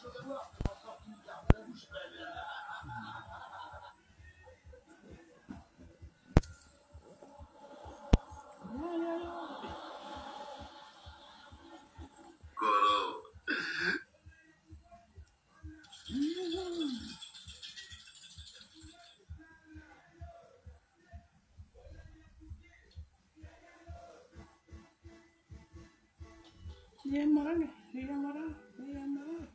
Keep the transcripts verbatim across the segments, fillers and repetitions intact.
Il est mort, il est mort, il est mort.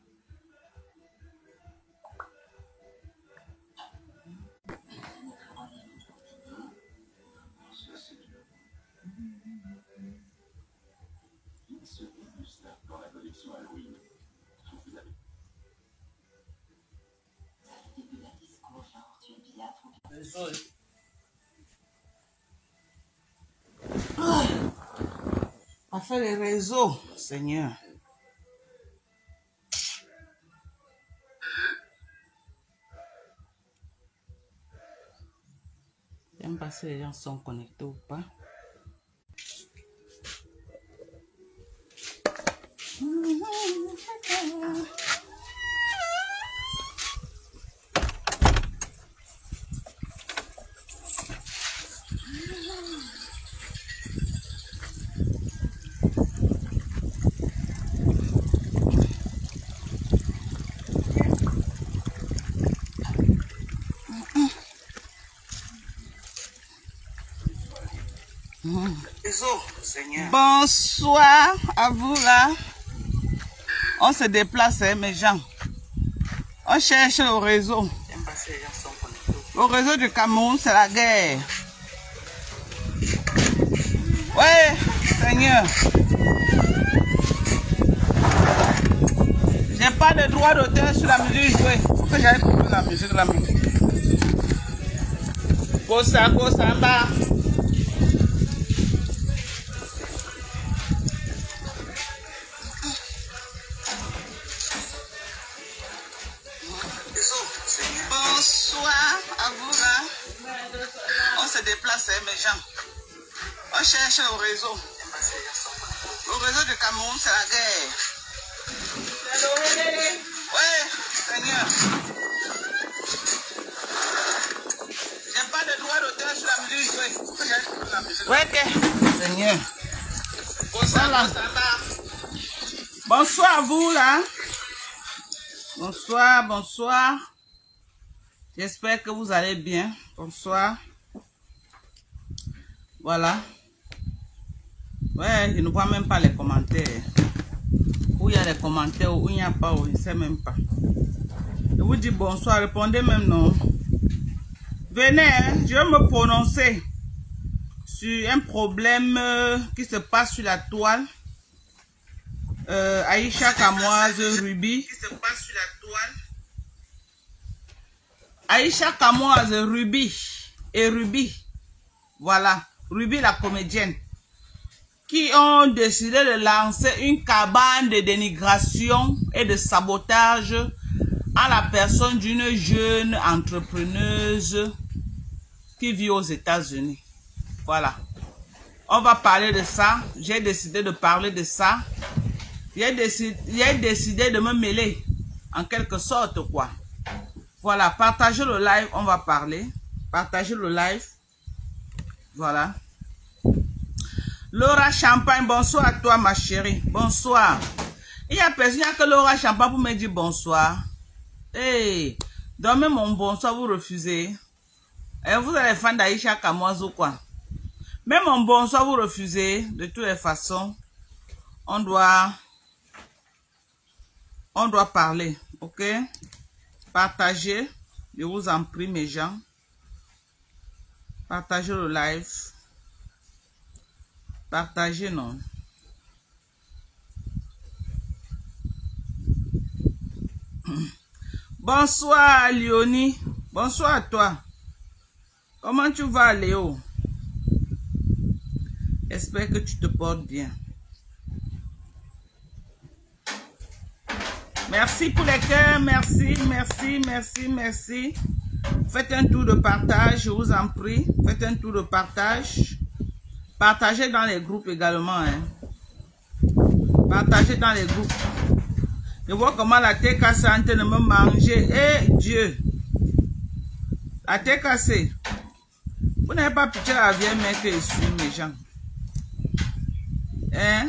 On fait les réseaux, Seigneur. J'aime pas si les gens sont connectés ou pas. Bonsoir à vous là. On se déplace, hein, mes gens. On cherche le réseau. Le réseau du Cameroun, c'est la guerre. Ouais, Seigneur. J'ai pas de droit d'auteur sur la musique jouée. Faut que j'aille couper la musique là. Kosa, kosa, bah. Bonsoir à vous là. On se déplace, hein, mes gens. On cherche le réseau. Le réseau du Cameroun, c'est la guerre. Ouais, Seigneur. J'ai pas de droit d'auteur sur la musique jouée. Ouais, ok. Seigneur. Bonsoir, bonsoir à vous là. Bonsoir, bonsoir. J'espère que vous allez bien. Bonsoir. Voilà. Ouais, je ne vois même pas les commentaires. Où il y a les commentaires, où il n'y a pas, où je ne sais même pas. Je vous dis bonsoir, répondez même non. Venez, hein, je vais me prononcer sur un problème euh, qui se passe sur la toile. Euh, Aïcha Kamoise Ruby. Qui se passe sur la toile. Aïcha Kamoise Ruby et Ruby. Voilà, Ruby la comédienne. Qui ont décidé de lancer une cabane de dénigration et de sabotage à la personne d'une jeune entrepreneuse qui vit aux États-Unis. Voilà. On va parler de ça. J'ai décidé de parler de ça. J'ai décidé, j'ai décidé de me mêler, en quelque sorte, quoi. Voilà, partagez le live, on va parler. Partagez le live. Voilà. Laura Champagne, bonsoir à toi, ma chérie. Bonsoir. Il y a personne que Laura Champagne pour me dire bonsoir. Hey, dormez mon bonsoir, vous refusez. Et vous êtes fan d'Aïcha Kamoise ou quoi? Même mon bonsoir, vous refusez. De toutes les façons, on doit, on doit parler, ok? Partagez, je vous en prie, mes gens. Partagez le live. Partagez, non. Bonsoir, Léonie. Bonsoir à toi. Comment tu vas, Léo? J'espère que tu te portes bien. Merci pour les cœurs. Merci, merci, merci, merci. Faites un tour de partage, je vous en prie. Faites un tour de partage. Partagez dans les groupes également. Hein. Partagez dans les groupes. Je vois comment la tête cassée est en train de me manger. Eh Dieu. La tête cassée. Vous n'avez pas pitié la vieille mère que je suis, mes gens. Hein?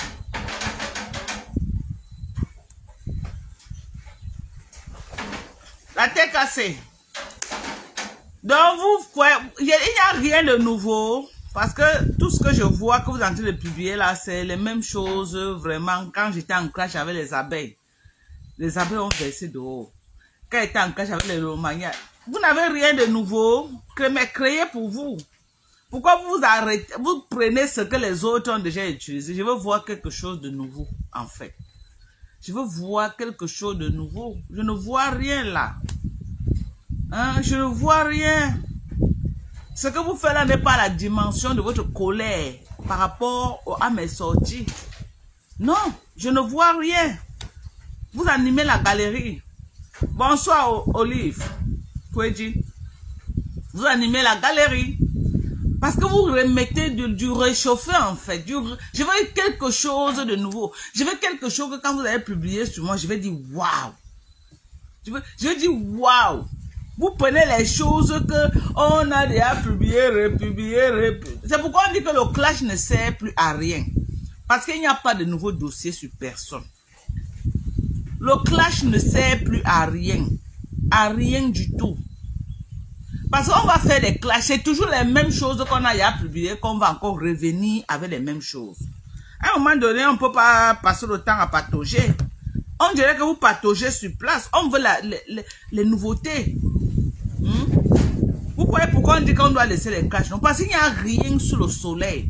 La tête cassée. Donc vous voyez, il n'y a rien de nouveau. Parce que tout ce que je vois que vous êtes en train de publier là, c'est les mêmes choses vraiment. Quand j'étais en clash avec les abeilles, les abeilles ont versé dehors. Quand j'étais en clash avec les Romagnas, vous n'avez rien de nouveau, mais créé pour vous. Pourquoi vous arrêtez, vous prenez ce que les autres ont déjà utilisé? Je veux voir quelque chose de nouveau, en fait. Je veux voir quelque chose de nouveau. Je ne vois rien là. Hein? Je ne vois rien. Ce que vous faites là n'est pas la dimension de votre colère par rapport à mes sorties. Non, je ne vois rien. Vous animez la galerie. Bonsoir, Olive. Kweji. Vous animez la galerie. Parce que vous remettez du, du réchauffé en fait. Du, je veux quelque chose de nouveau. Je veux quelque chose que quand vous allez publier sur moi, je vais dire waouh. Je veux, je veux dire waouh. Vous prenez les choses que on a déjà publiées, republiées, republiées. C'est pourquoi on dit que le clash ne sert plus à rien. Parce qu'il n'y a pas de nouveau dossier sur personne. Le clash ne sert plus à rien. À rien du tout. Parce qu'on va faire des clashs. C'est toujours les mêmes choses qu'on a déjà publiées, qu'on va encore revenir avec les mêmes choses. À un moment donné, on ne peut pas passer le temps à patauger. On dirait que vous pataugez sur place. On veut la, les, les, les nouveautés. Hmm? Vous voyez pourquoi on dit qu'on doit laisser les clashs? Non, parce qu'il n'y a rien sous le soleil.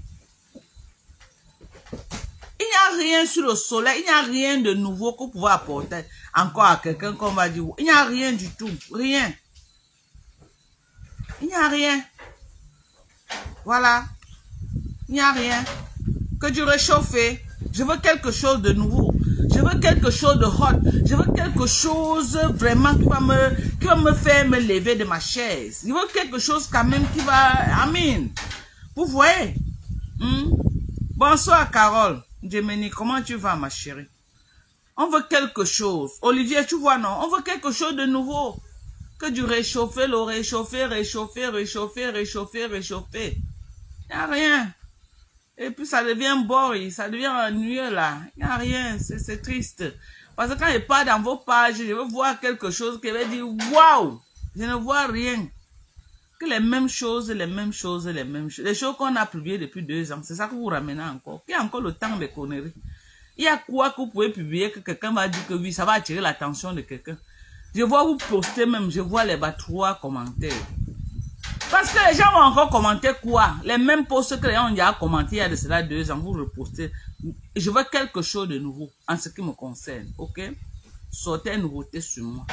Il n'y a rien sur le soleil. Il n'y a rien de nouveau qu'on pouvait apporter encore à quelqu'un qu'on va dire. Il n'y a rien du tout. Rien. Il n'y a rien. Voilà. Il n'y a rien. Que du réchauffé. Je veux quelque chose de nouveau. Je veux quelque chose de hot. Je veux quelque chose vraiment qui va me, qui va me faire me lever de ma chaise. Je veux quelque chose quand même qui va... Amen. Vous voyez? Hmm? Bonsoir Carole. Gemini, comment tu vas ma chérie? On veut quelque chose. Olivier, tu vois non? On veut quelque chose de nouveau. Que du réchauffer, le réchauffer, réchauffer, réchauffer, réchauffer, réchauffer. Il n'y a rien. Et puis ça devient boring, ça devient ennuyeux là. Il n'y a rien, c'est triste. Parce que quand je pars dans vos pages, je veux voir quelque chose qui va dire waouh, je ne vois rien. Que les mêmes choses, les mêmes choses, les mêmes choses. Les choses qu'on a publiées depuis deux ans, c'est ça que vous ramenez encore. Il y a encore le temps de conneries. Il y a quoi que vous pouvez publier que quelqu'un va dire que oui, ça va attirer l'attention de quelqu'un. Je vois vous poster même, je vois les trois commentaires. Parce que les gens vont encore commenter quoi? Les mêmes posts que les gens ont déjà commenté il y a de cela deux ans, vous repostez. Je veux quelque chose de nouveau en ce qui me concerne, ok? Sortez une nouveauté sur moi.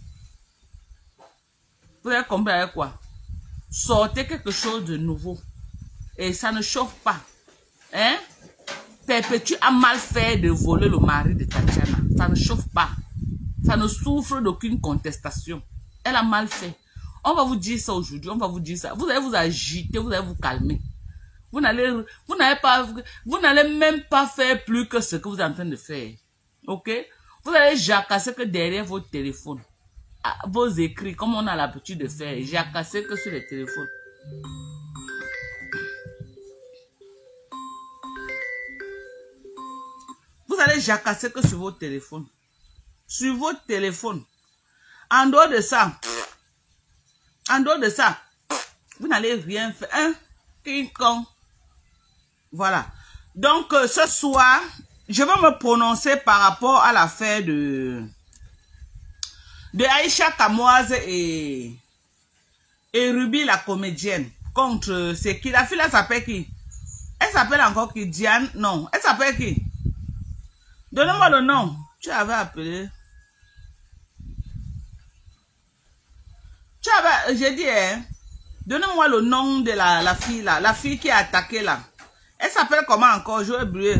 Vous avez compris avec quoi? Sortez quelque chose de nouveau. Et ça ne chauffe pas. Hein? Perpétue a mal fait de voler le mari de Tatiana. Ça ne chauffe pas. Ça ne souffre d'aucune contestation. Elle a mal fait. On va vous dire ça aujourd'hui, on va vous dire ça. Vous allez vous agiter, vous allez vous calmer. Vous n'allez vous n'allez pas, vous n'allez même pas faire plus que ce que vous êtes en train de faire. Ok? Vous allez jacasser que derrière votre téléphone. Vos écrits, comme on a l'habitude de faire, jacasser que sur les téléphones. Vous allez jacasser que sur votre téléphone. Sur votre téléphone. En dehors de ça, en dehors de ça, vous n'allez rien faire. Hein? King Kong. Voilà. Donc, euh, ce soir, je vais me prononcer par rapport à l'affaire de, de Aïcha Kamoise et, et Ruby, la comédienne. Contre, c'est qui? La fille là s'appelle qui? Elle s'appelle encore qui? Diane? Non. Elle s'appelle qui? Donne-moi le nom. Tu avais appelé. Tu avais, j'ai dit, hein, donne-moi le nom de la, la fille là, la fille qui a attaqué là. Elle s'appelle comment encore? Je vais oublier.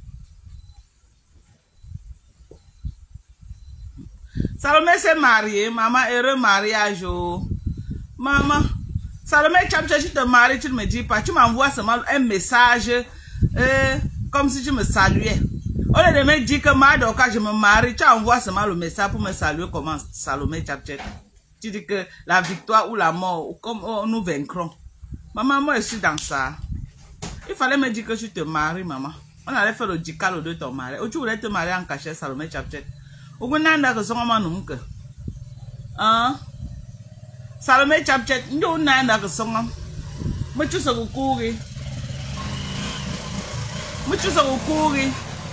Salomé s'est mariée, maman, heureux mariage. Oh. Maman, Salomé, tu te maries, tu ne me dis pas, tu m'envoies seulement un message euh, comme si tu me saluais. Au lieu de me dire que Mado, quand je me marie, tu envoies seulement le message pour me saluer comment Salomé Tchapchet. Tu dis que la victoire ou la mort, comme oh, nous vaincrons. Maman, moi je suis dans ça. Il fallait me dire que tu te maries, maman. On allait faire le dicalo de ton mari. Ou tu voulais te marier en cachet, Salomé Tchapchet. Ou bien on que son maman nous que. Hein? Salomé Tchapchet, nous n'avons que son maman. Mais tu sais courir. Mais tu sais courir.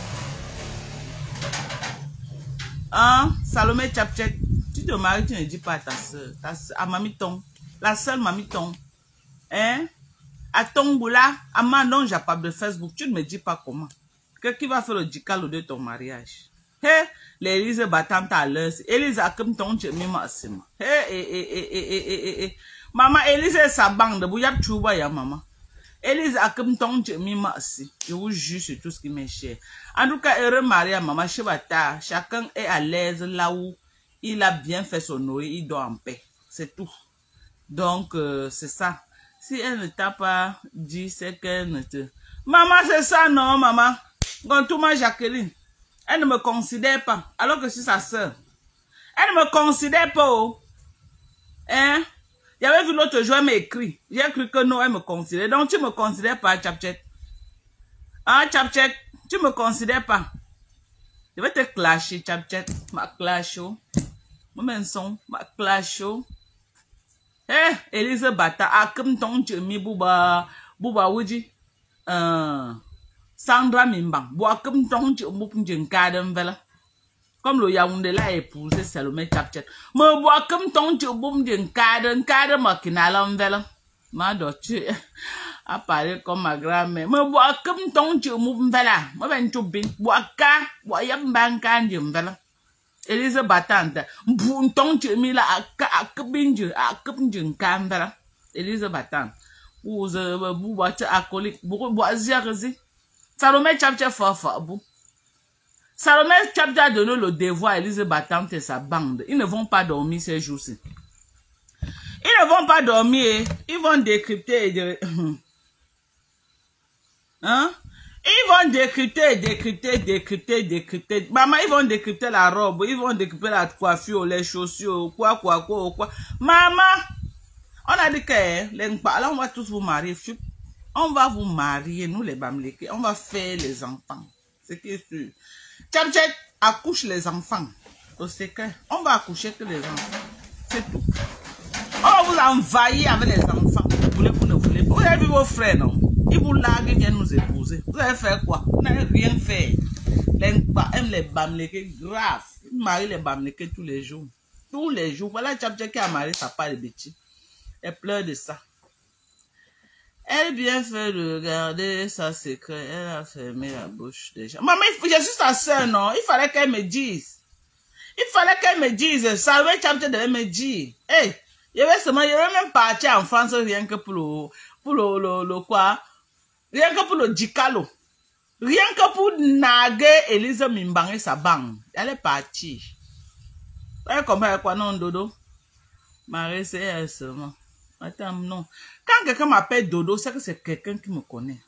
Hein? Salomé Tchapchet, tu te maries, tu ne dis pas à ta soeur, ta soeur, à Mamiton, la seule Mamiton. Hein? À ton boula, à Mandon Japab de Facebook, tu ne me dis pas comment. Que qui va faire le dicalo de ton mariage? Hé, hey, l'Élise battante à l'heure, Élise a comme ton tché mima sima. Hé, hé, hé, hé, hé, hé, hé, maman, Élise est sa bande, bouyap chouba ya maman. Élise a comme ton tché mima si. Je vous jure sur tout ce qui m'est cher. En tout cas, heureux mariage, maman, chebata, chacun est à l'aise là où il a bien fait son oeil, il dort en paix. C'est tout. Donc, euh, c'est ça. Si elle ne t'a pas dit, c'est qu'elle ne te... Maman, c'est ça, non, maman. Gontouma Jacqueline. Elle ne me considère pas, alors que c'est sa soeur. Elle ne me considère pas, oh. Hein? Il y avait vu l'autre jour, elle m'a écrit. J'ai cru que non, elle me considère. Donc, tu ne me considères pas, Tchapchet. Hein, Tchapchet? Tu ne me considères pas. Je vais te clasher, Tchapchet. Ma clash, oh. Moi, son, ma clash, oh. Eh, Élise Bata, ah, comme ton Jimmy Bouba, Bouba Wuji, euh, Sandra Mimbang, bois comme ton Jimmy Garden Vela. Comme le Yaoundé l'a épousé, Salomé Tchapchet. Me bois comme ton Jimmy Garden, Garden Makinalam Vela. Ma dotu, apparaît comme ma grand-mère. Me bois comme ton Jimmy Vela. Moi, ben, tu bin, bois ka, bois yam bankan Jimmy Vela. Élise Battante, Bounton Jimmy la a Kabinju, a Kabinjun Canberra. Élise Battante, ou the Boubat alcoolic, Boisiazi. Salomé Tchapchet Fafa, Bou. Salomé Tchapchet a donné le devoir à Élise Battante et sa bande. Ils ne vont pas dormir ces jours-ci. Ils ne vont pas dormir, ils vont décrypter et de... Hein? Ils vont décrypter, décrypter, décrypter, décrypter. Maman, ils vont décrypter la robe, ils vont décrypter la coiffure, les chaussures, quoi, quoi, quoi, quoi. Maman, on a dit que, là, on va tous vous marier. On va vous marier, nous les Bamlékés. On va faire les enfants. C'est qui est sûr. Tchapchet accouche les enfants. Au secret. On va accoucher que les enfants. C'est tout. On va vous envahir avec les enfants. Vous voulez, vous ne voulez pas. Vous avez vu vos frères, non? Ils vous larguent, ils viennent nous épouser. Vous allez faire quoi? Vous n'avez rien fait. Les Nkpa aiment les Bamlékés grave. Ils marient les Bamlékés tous les jours. Tous les jours. Voilà Tchapchet qui a marié sa part de bêtises. Elle pleure de ça. Elle bien fait de regarder sa secret. Elle a fermé la bouche déjà. Maman, je suis sa soeur, non? Il fallait qu'elle me dise. Il fallait qu'elle me dise. Ça va Tchapchet devait me dire. Hey, il y avait seulement, il y avait même parti en France rien que pour le, pour le, le, le quoi? Rien que pour le dicalo. Rien que pour naguer Élise Mimbang et sa bande. Elle est partie. Elle comprend quoi, non, Dodo? Marie, c'est elle seulement. Attends, non. Quand quelqu'un m'appelle Dodo, c'est que c'est quelqu'un qui me connaît.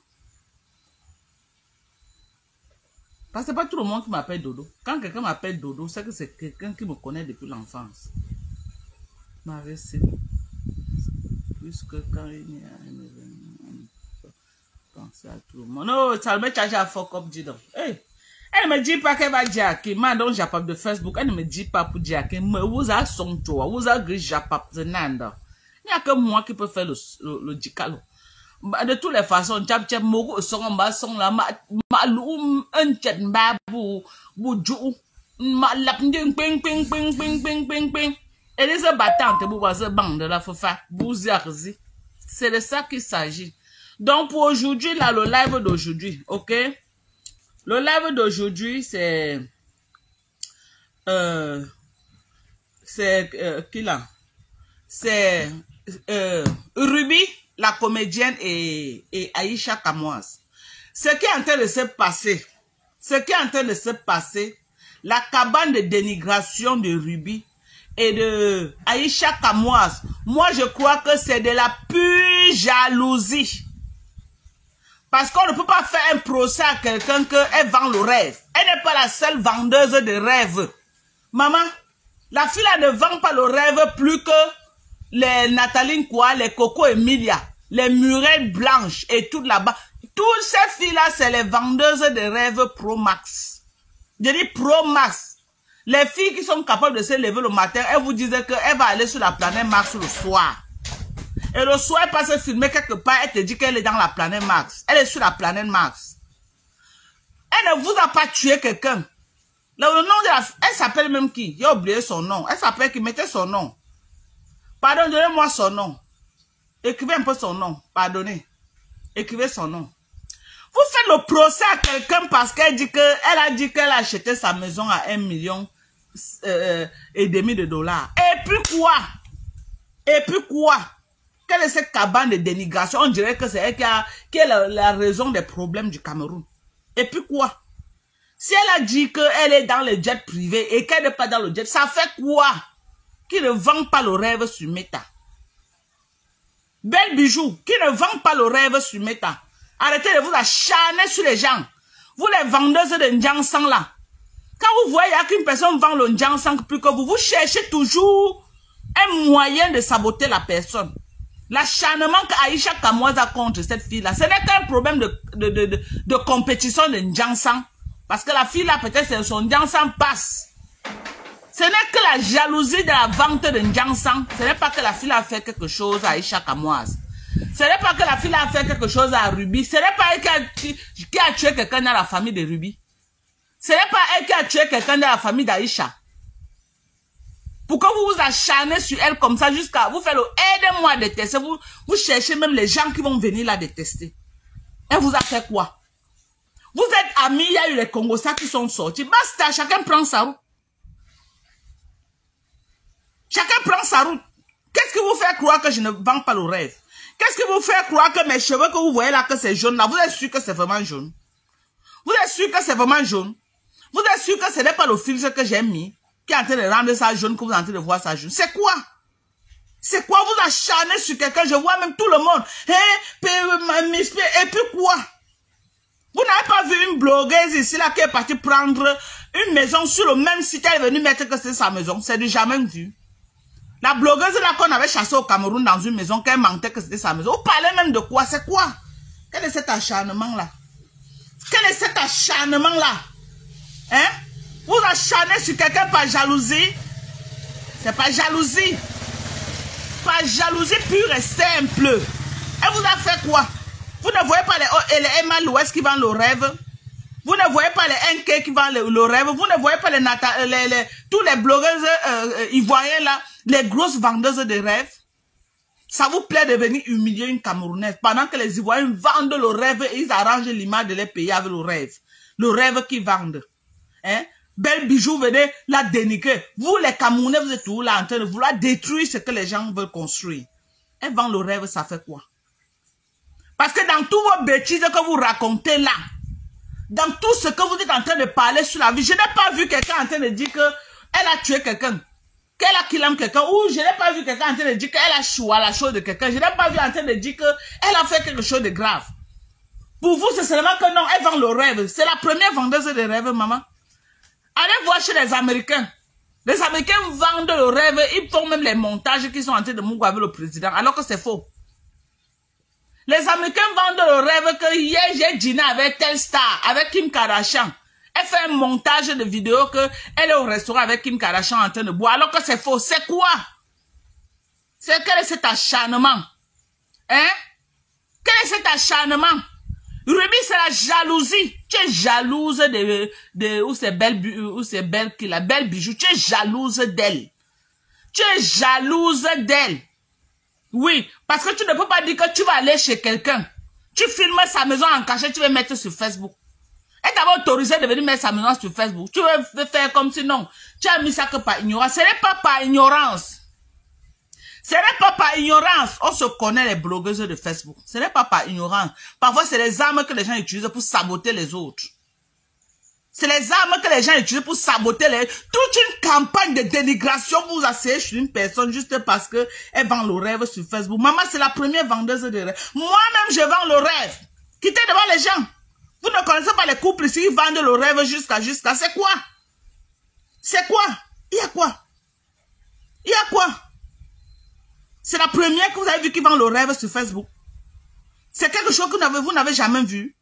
Parce que c'est pas tout le monde qui m'appelle Dodo. Quand quelqu'un m'appelle Dodo, c'est que c'est quelqu'un qui me connaît depuis l'enfance. Marie, c'est plus que quand il y a un événement. Penser à tout le monde. Non, ça me charge à fuck up, dis donc. Hey. Elle ne me dit pas qu'elle va dire à qui. Moi, donc, j'appelle de Facebook. Elle ne me dit pas pour dire à qui. Mais vous avez son tour. Vous avez gris, j'appelle de Nanda. Il n'y a que moi qui peux faire le, le, le dicalo. De toutes les façons, Tchapchet, Mogo, son bas, son la, ma, ma, loum, un tchet, ma, bou, bou, djou, ma, lap, ding, ping, ping, ping, ping, ping, ping, ping. Élise Battante, vous voyez, bande de la fofa, bouzarzi. C'est de ça qu'il s'agit. Donc, pour aujourd'hui, là, le live d'aujourd'hui, ok? Le live d'aujourd'hui, c'est... Euh... C'est... Euh, qui là? C'est... Euh, Ruby, la comédienne, et, et Aïcha Kamoise. Ce qui est en train de se passer, ce qui est en train de se passer, la cabane de dénigration de Ruby et de Aïcha Kamoise, moi, je crois que c'est de la pure jalousie. Parce qu'on ne peut pas faire un procès à quelqu'un qu'elle vend le rêve. Elle n'est pas la seule vendeuse de rêves. Maman, la fille là ne vend pas le rêve plus que les Nathalie quoi, les Coco Emilia, les Murelles Blanches et tout là-bas. Toutes ces filles là, c'est les vendeuses de rêves Pro Max. Je dis Pro Max. Les filles qui sont capables de se lever le matin, elles vous disaient qu'elle va aller sur la planète Mars le soir. Et le soir, elle passe se filmer quelque part, elle te dit qu'elle est dans la planète Mars. Elle est sur la planète Mars. Elle ne vous a pas tué quelqu'un. Le nom de la... Elle s'appelle même qui? J'ai oublié son nom. Elle s'appelle qui? Mettez son nom. Pardon, donnez-moi son nom. Écrivez un peu son nom. Pardonnez. Écrivez son nom. Vous faites le procès à quelqu'un parce qu'elle dit que, elle a dit qu'elle a acheté sa maison à un million euh, et demi de dollars. Et puis quoi? Et puis quoi? Quelle est cette cabane de dénigration? On dirait que c'est elle qui, a, qui est la, la raison des problèmes du Cameroun. Et puis quoi? Si elle a dit qu'elle est dans le jet privé et qu'elle n'est pas dans le jet, ça fait quoi? Qui ne vend pas le rêve sur Meta? Belle bijou, qui ne vend pas le rêve sur Meta? Arrêtez de vous acharner sur les gens. Vous les vendeuses de Ndjansang là. Quand vous voyez qu'une personne vend le Ndjansang plus que vous, vous cherchez toujours un moyen de saboter la personne. L'acharnement qu'Aïcha Kamoise a contre cette fille-là, ce n'est qu'un problème de, de, de, de, de compétition de Ndjansang. Parce que la fille-là, peut-être, son Ndjansang passe. Ce n'est que la jalousie de la vente de Ndjansang. Ce n'est pas que la fille a fait quelque chose à Aïcha Kamoise. Ce n'est pas que la fille a fait quelque chose à Ruby. Ce n'est pas elle qui a, qui, qui a tué quelqu'un dans la famille de Ruby. Ce n'est pas elle qui a tué quelqu'un dans la famille d'Aïcha. Pourquoi vous vous acharnez sur elle comme ça jusqu'à vous faire le aidez-moi à détester. Vous, vous cherchez même les gens qui vont venir la détester. Elle vous a fait quoi? Vous êtes amis, il y a eu les Congosais qui sont sortis. Basta, chacun prend sa route. Chacun prend sa route. Qu'est-ce qui vous fait croire que je ne vends pas le rêve? Qu'est-ce qui vous fait croire que mes cheveux que vous voyez là, que c'est jaune là, vous êtes sûr que c'est vraiment jaune? Vous êtes sûr que c'est vraiment jaune? Vous êtes sûr que ce n'est pas le filtre que j'ai mis qui est en train de rendre ça jaune, que vous êtes en train de voir ça jaune? C'est quoi? C'est quoi? Vous acharnez sur quelqu'un, je vois même tout le monde. Et puis quoi? Vous n'avez pas vu une blogueuse ici là qui est partie prendre une maison sur le même site, elle est venue mettre que c'est sa maison. C'est du jamais vu. La blogueuse là qu'on avait chassée au Cameroun dans une maison, qu'elle mentait que c'était sa maison. Vous parlez même de quoi? C'est quoi? Quel est cet acharnement là? Quel est cet acharnement là? Hein? Vous acharnez sur quelqu'un par jalousie? C'est pas jalousie. Par jalousie pure et simple. Elle vous a fait quoi? Vous ne voyez pas les, les Emma Louest qui vendent le rêve? Vous ne voyez pas les N K qui vendent le, le rêve? Vous ne voyez pas les, Nata, les, les tous les blogueuses euh, ivoiriens là, les grosses vendeuses de rêves? Ça vous plaît de venir humilier une Camerounaise pendant que les Ivoiriens vendent le rêve et ils arrangent l'image de les payer avec le rêve. Le rêve qu'ils vendent. Hein? Belle bijou, venez la dénigrer. Vous les Camerounais, vous êtes toujours là en train de vouloir détruire ce que les gens veulent construire. Elle vend le rêve, ça fait quoi? Parce que dans toutes vos bêtises que vous racontez là, dans tout ce que vous êtes en train de parler sur la vie, je n'ai pas vu quelqu'un en train de dire qu'elle a tué quelqu'un, qu'elle a killé quelqu'un, ou je n'ai pas vu quelqu'un en train de dire qu'elle a choué la chose de quelqu'un, je n'ai pas vu en train de dire qu'elle a fait quelque chose de grave. Pour vous, c'est seulement que non, elle vend le rêve. C'est la première vendeuse de rêve, maman. Allez voir chez les Américains. Les Américains vendent le rêve, ils font même les montages qui sont en train de mouvoir avec le président, alors que c'est faux. Les Américains vendent le rêve que hier j'ai dîné avec telle star, avec Kim Kardashian. Elle fait un montage de vidéo que elle est au restaurant avec Kim Kardashian en train de boire, alors que c'est faux. C'est quoi? C'est quel est cet acharnement? Hein? Quel est cet acharnement? Ruby, c'est la jalousie. Tu es jalouse de, de où c'est belle, où c'est belle, qui la belle bijou. Tu es jalouse d'elle. Tu es jalouse d'elle. Oui, parce que tu ne peux pas dire que tu vas aller chez quelqu'un. Tu filmes sa maison en cachet, tu vas mettre sur Facebook. Elle t'avait autorisé de venir mettre sa maison sur Facebook. Tu veux faire comme si non. Tu as mis ça que par ignorance. Ce n'est pas par ignorance. Ce n'est pas par ignorance. On se connaît les blogueuses de Facebook. Ce n'est pas par ignorance. Parfois, c'est les armes que les gens utilisent pour saboter les autres. C'est les armes que les gens utilisent pour saboter les... Toute une campagne de dénigration, vous asseyez sur une personne juste parce qu'elle vend le rêve sur Facebook. Maman, c'est la première vendeuse de rêve. Moi-même, je vends le rêve. Quittez devant les gens. Vous ne connaissez pas les couples ici, ils vendent le rêve jusqu'à jusqu'à. C'est quoi? C'est quoi? Il y a quoi? Il y a quoi? C'est la première que vous avez vu qui vend le rêve sur Facebook. C'est quelque chose que vous n'avez jamais vu.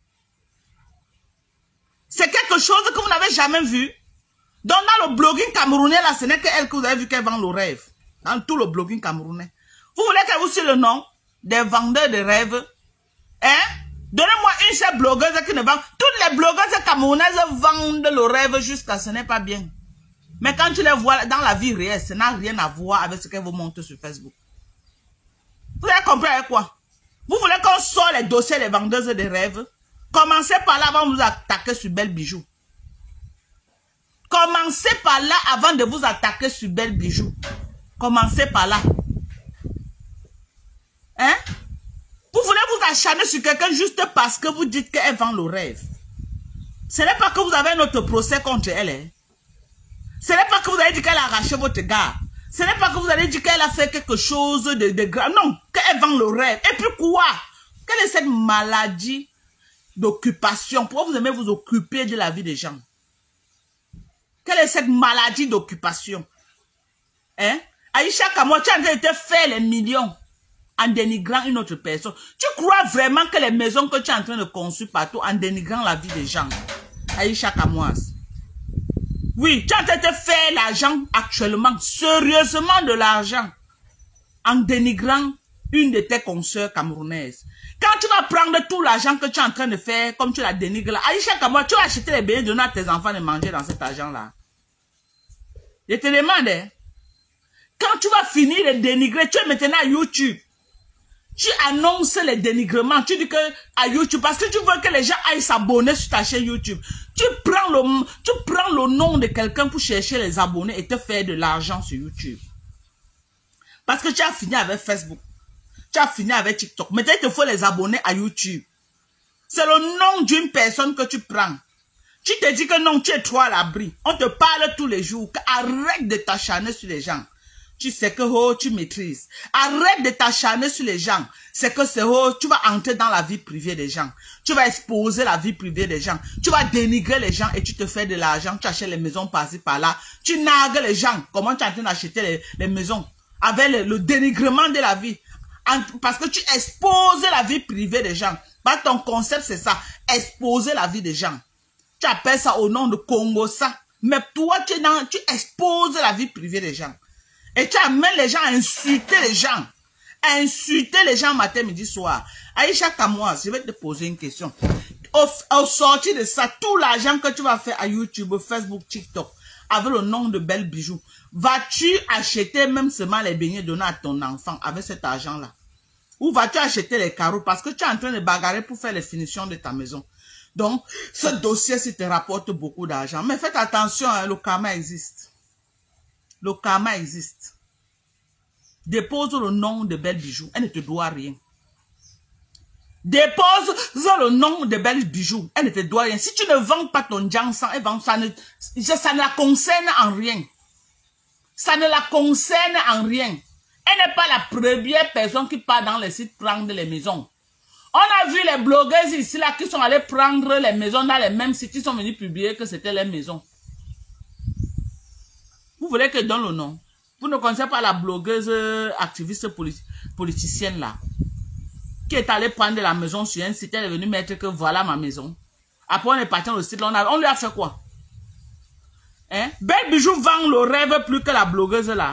C'est quelque chose que vous n'avez jamais vu. Donc dans le blogging camerounais, là, ce n'est qu'elle que vous avez vu qu'elle vend le rêve. Dans tout le blogging camerounais. Vous voulez qu'elle vous cite le nom des vendeurs de rêves? Hein? Donnez-moi une seule blogueuse qui ne vend. Toutes les blogueuses camerounaises vendent le rêve jusqu'à ce n'est pas bien. Mais quand tu les vois dans la vie réelle, ça n'a rien à voir avec ce qu'elles vous montrent sur Facebook. Vous avez compris avec quoi? Vous voulez qu'on sorte les dossiers des vendeuses de rêves? Commencez par là avant de vous attaquer sur Belle Bijou. Commencez par là avant de vous attaquer sur Belle Bijou. Commencez par là. Hein? Vous voulez vous acharner sur quelqu'un juste parce que vous dites qu'elle vend le rêve. Ce n'est pas que vous avez un autre procès contre elle. Hein? Ce n'est pas que vous avez dit qu'elle a arraché votre gars. Ce n'est pas que vous avez dit qu'elle a fait quelque chose de, de grave. Non, qu'elle vend le rêve. Et puis quoi? Quelle est cette maladie d'occupation? Pourquoi vous aimez vous occuper de la vie des gens? Quelle est cette maladie d'occupation? Hein? Aïcha Kamoa, tu as en train de te faire les millions en dénigrant une autre personne. Tu crois vraiment que les maisons que tu es en train de construire partout en dénigrant la vie des gens? Aïcha Kamoa. Oui, tu es en train de te faire l'argent actuellement, sérieusement de l'argent, en dénigrant une de tes consoeurs camerounaises. Quand tu vas prendre tout l'argent que tu es en train de faire, comme tu la dénigres là, Aïcha Kamoa, tu vas acheter les beignets, donner à tes enfants de manger dans cet argent-là. Je te demande, hein, quand tu vas finir de dénigrer, tu es maintenant à YouTube. Tu annonces les dénigrements. Tu dis que à YouTube, parce que tu veux que les gens aillent s'abonner sur ta chaîne YouTube. Tu prends le, tu prends le nom de quelqu'un pour chercher les abonnés et te faire de l'argent sur YouTube. Parce que tu as fini avec Facebook. Tu as fini avec TikTok. Maintenant, il te faut les abonnés à YouTube. C'est le nom d'une personne que tu prends. Tu te dis que non, tu es toi à l'abri. On te parle tous les jours. Arrête de t'acharner sur les gens. Tu sais que oh, tu maîtrises. Arrête de t'acharner sur les gens. C'est que c'est oh, tu vas entrer dans la vie privée des gens. Tu vas exposer la vie privée des gens. Tu vas dénigrer les gens et tu te fais de l'argent. Tu achètes les maisons par-ci par-là. Tu nargues les gens. Comment tu es en train d'acheter les, les maisons? Avec le, le dénigrement de la vie. En, parce que tu exposes la vie privée des gens. Bah, ton concept c'est ça. Exposer la vie des gens. Tu appelles ça au nom de Congo ça. Mais toi, tu, es dans, tu exposes la vie privée des gens. Et tu amènes les gens à insulter les gens. À insulter les gens matin, midi, soir. Aïcha Kamoa, je vais te poser une question. Au, au sortir de ça, tout l'argent que tu vas faire à YouTube, Facebook, TikTok, avec le nom de Belle Bijou, vas-tu acheter même seulement les beignets donnés à ton enfant avec cet argent-là? Ou vas-tu acheter les carreaux parce que tu es en train de bagarrer pour faire les finitions de ta maison? Donc, ce dossier-ci te rapporte beaucoup d'argent. Mais faites attention, hein, le karma existe. Le karma existe. Dépose le nom de Belle Bijou. Elle ne te doit rien. Dépose le nom de Belle Bijou. Elle ne te doit rien. Si tu ne vends pas ton jansan, elle vend, ça, ne, ça ne la concerne en rien. Ça ne la concerne en rien. Elle n'est pas la première personne qui part dans les sites prendre les maisons. On a vu les blogueuses ici là qui sont allées prendre les maisons dans les mêmes sites. Ils sont venus publier que c'était les maisons. Vous voulez que je donne le nom? Vous ne connaissez pas la blogueuse activiste politi politicienne là, qui est allée prendre la maison sur un site, elle est venue mettre que voilà ma maison. Après on est parti dans le site, là, on, a, on lui a fait quoi? Hein? Belle Bijou vend le rêve plus que la blogueuse là.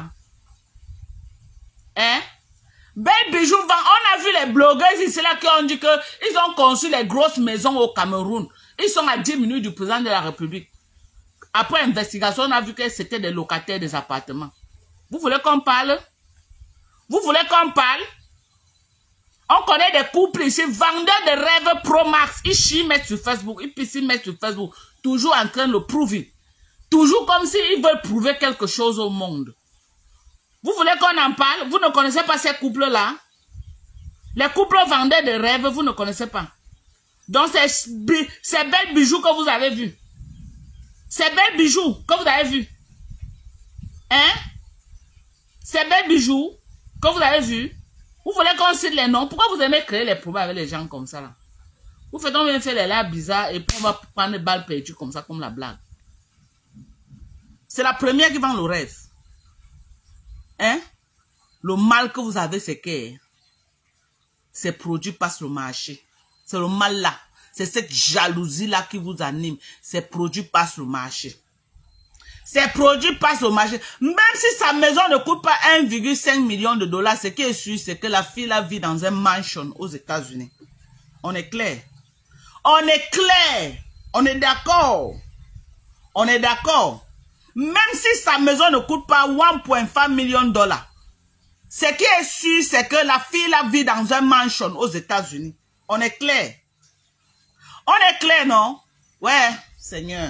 Hein? Belle Bijou vend, on a vu les blogueuses ici là qui ont dit que ils ont conçu les grosses maisons au Cameroun. Ils sont à dix minutes du président de la République. Après investigation, on a vu que c'était des locataires des appartements. Vous voulez qu'on parle? Vous voulez qu'on parle? On connaît des couples ici, vendeurs de rêves Pro Max. Ils chient mettre sur Facebook, ils pissent mettre sur Facebook. Toujours en train de le prouver. Toujours comme s'ils veulent prouver quelque chose au monde. Vous voulez qu'on en parle? Vous ne connaissez pas ces couples-là? Les couples vendeurs de rêves, vous ne connaissez pas. Donc c'est ces belles bijoux que vous avez vus. Ces belles bijoux que vous avez vus. Hein? Ces belles bijoux que vous avez vus. Vous voulez qu'on cite les noms? Pourquoi vous aimez créer les problèmes avec les gens comme ça là? Vous faites donc bien faire les là bizarres et puis on va prendre des balles perdues comme ça, comme la blague. C'est la première qui vend le rêve. Hein? Le mal que vous avez, c'est que ces produits passent au marché. C'est le mal là. C'est cette jalousie là qui vous anime. Ces produits passent au marché. Ces produits passent au marché. Même si sa maison ne coûte pas un virgule cinq million de dollars, ce qui est sûr, c'est que la fille là vit dans un mansion aux États-Unis. On est clair. On est clair. On est d'accord. On est d'accord. Même si sa maison ne coûte pas un virgule cinq million de dollars, ce qui est sûr, c'est que la fille là vit dans un mansion aux États-Unis. On est clair. On est clair, non? Ouais, Seigneur.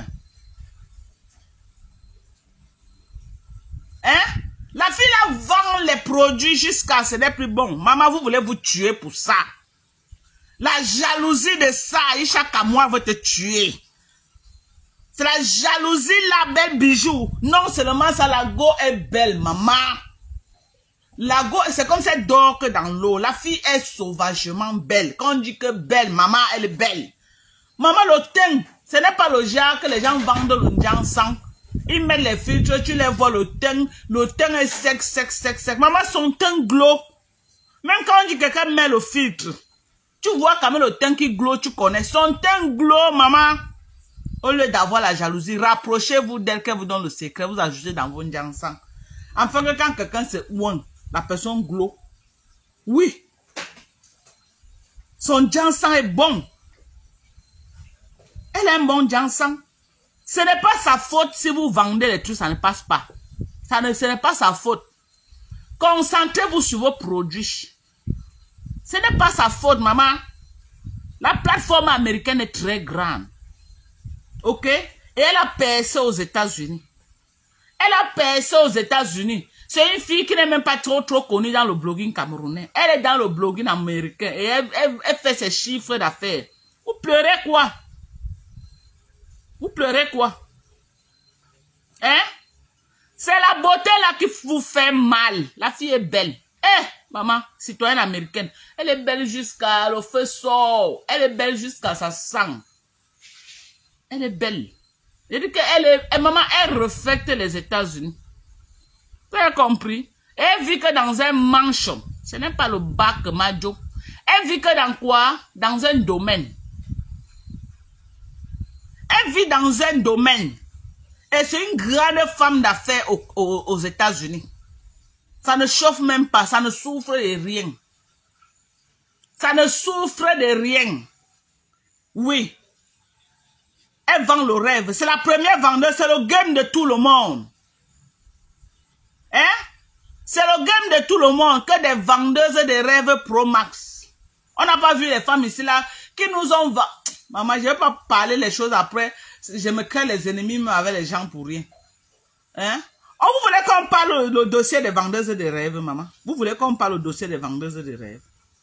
Hein? La fille là vend les produits jusqu'à ce n'est plus bon. Maman, vous voulez vous tuer pour ça. La jalousie de ça, chaque mois veut te tuer. C'est la jalousie, la belle bijou. Non seulement ça, la go est belle, maman. La go, c'est comme si elle dort que dans l'eau. La fille est sauvagement belle. Quand on dit que belle, maman, elle est belle. Maman, le teint, ce n'est pas le genre que les gens vendent le sang. Ils mettent les filtres, tu les vois, le teint. Le teint est sec, sec, sec, sec. Maman, son teint glow. Même quand on dit que quelqu'un met le filtre, tu vois quand même le teint qui glow, tu connais. Son teint glow, maman. Au lieu d'avoir la jalousie, rapprochez-vous d'elle qu'elle vous donne le secret, vous ajoutez dans vos sang. Enfin que quand quelqu'un se ouin, la personne glow. Oui. Son sang est bon. Elle a un bon sang. Ce n'est pas sa faute si vous vendez les trucs, ça ne passe pas. Ça ne, ce n'est pas sa faute. Concentrez-vous sur vos produits. Ce n'est pas sa faute, maman. La plateforme américaine est très grande. Ok? Et elle a percé aux États-Unis. Elle a percé aux États-Unis. C'est une fille qui n'est même pas trop trop connue dans le blogging camerounais. Elle est dans le blogging américain. Et elle, elle, elle fait ses chiffres d'affaires. Vous pleurez quoi? Vous pleurez quoi? Hein? C'est la beauté là qui vous fait mal. La fille est belle. Eh, maman, citoyenne américaine. Elle est belle jusqu'à le feu sort. Elle est belle jusqu'à sa sang. Elle est belle. Je dis qu'elle est, elle, maman, elle reflète les États-Unis. Vous avez compris? Elle vit que dans un mansion. Ce n'est pas le bac Majo. Elle vit que dans quoi? Dans un domaine. Elle vit dans un domaine. Et c'est une grande femme d'affaires aux, aux, aux États-Unis. Ça ne chauffe même pas. Ça ne souffre de rien. Ça ne souffre de rien. Oui. Elle vend le rêve. C'est la première vendeuse. C'est le game de tout le monde. Hein? C'est le game de tout le monde que des vendeuses de rêves Pro Max. On n'a pas vu les femmes ici là qui nous ont... Maman, je ne vais pas parler les choses après. Je me crée les ennemis avec les gens pour rien. Hein? Oh, vous voulez qu'on parle le, le dossier des vendeuses de rêves, maman? Vous voulez qu'on parle le dossier des vendeuses de rêves?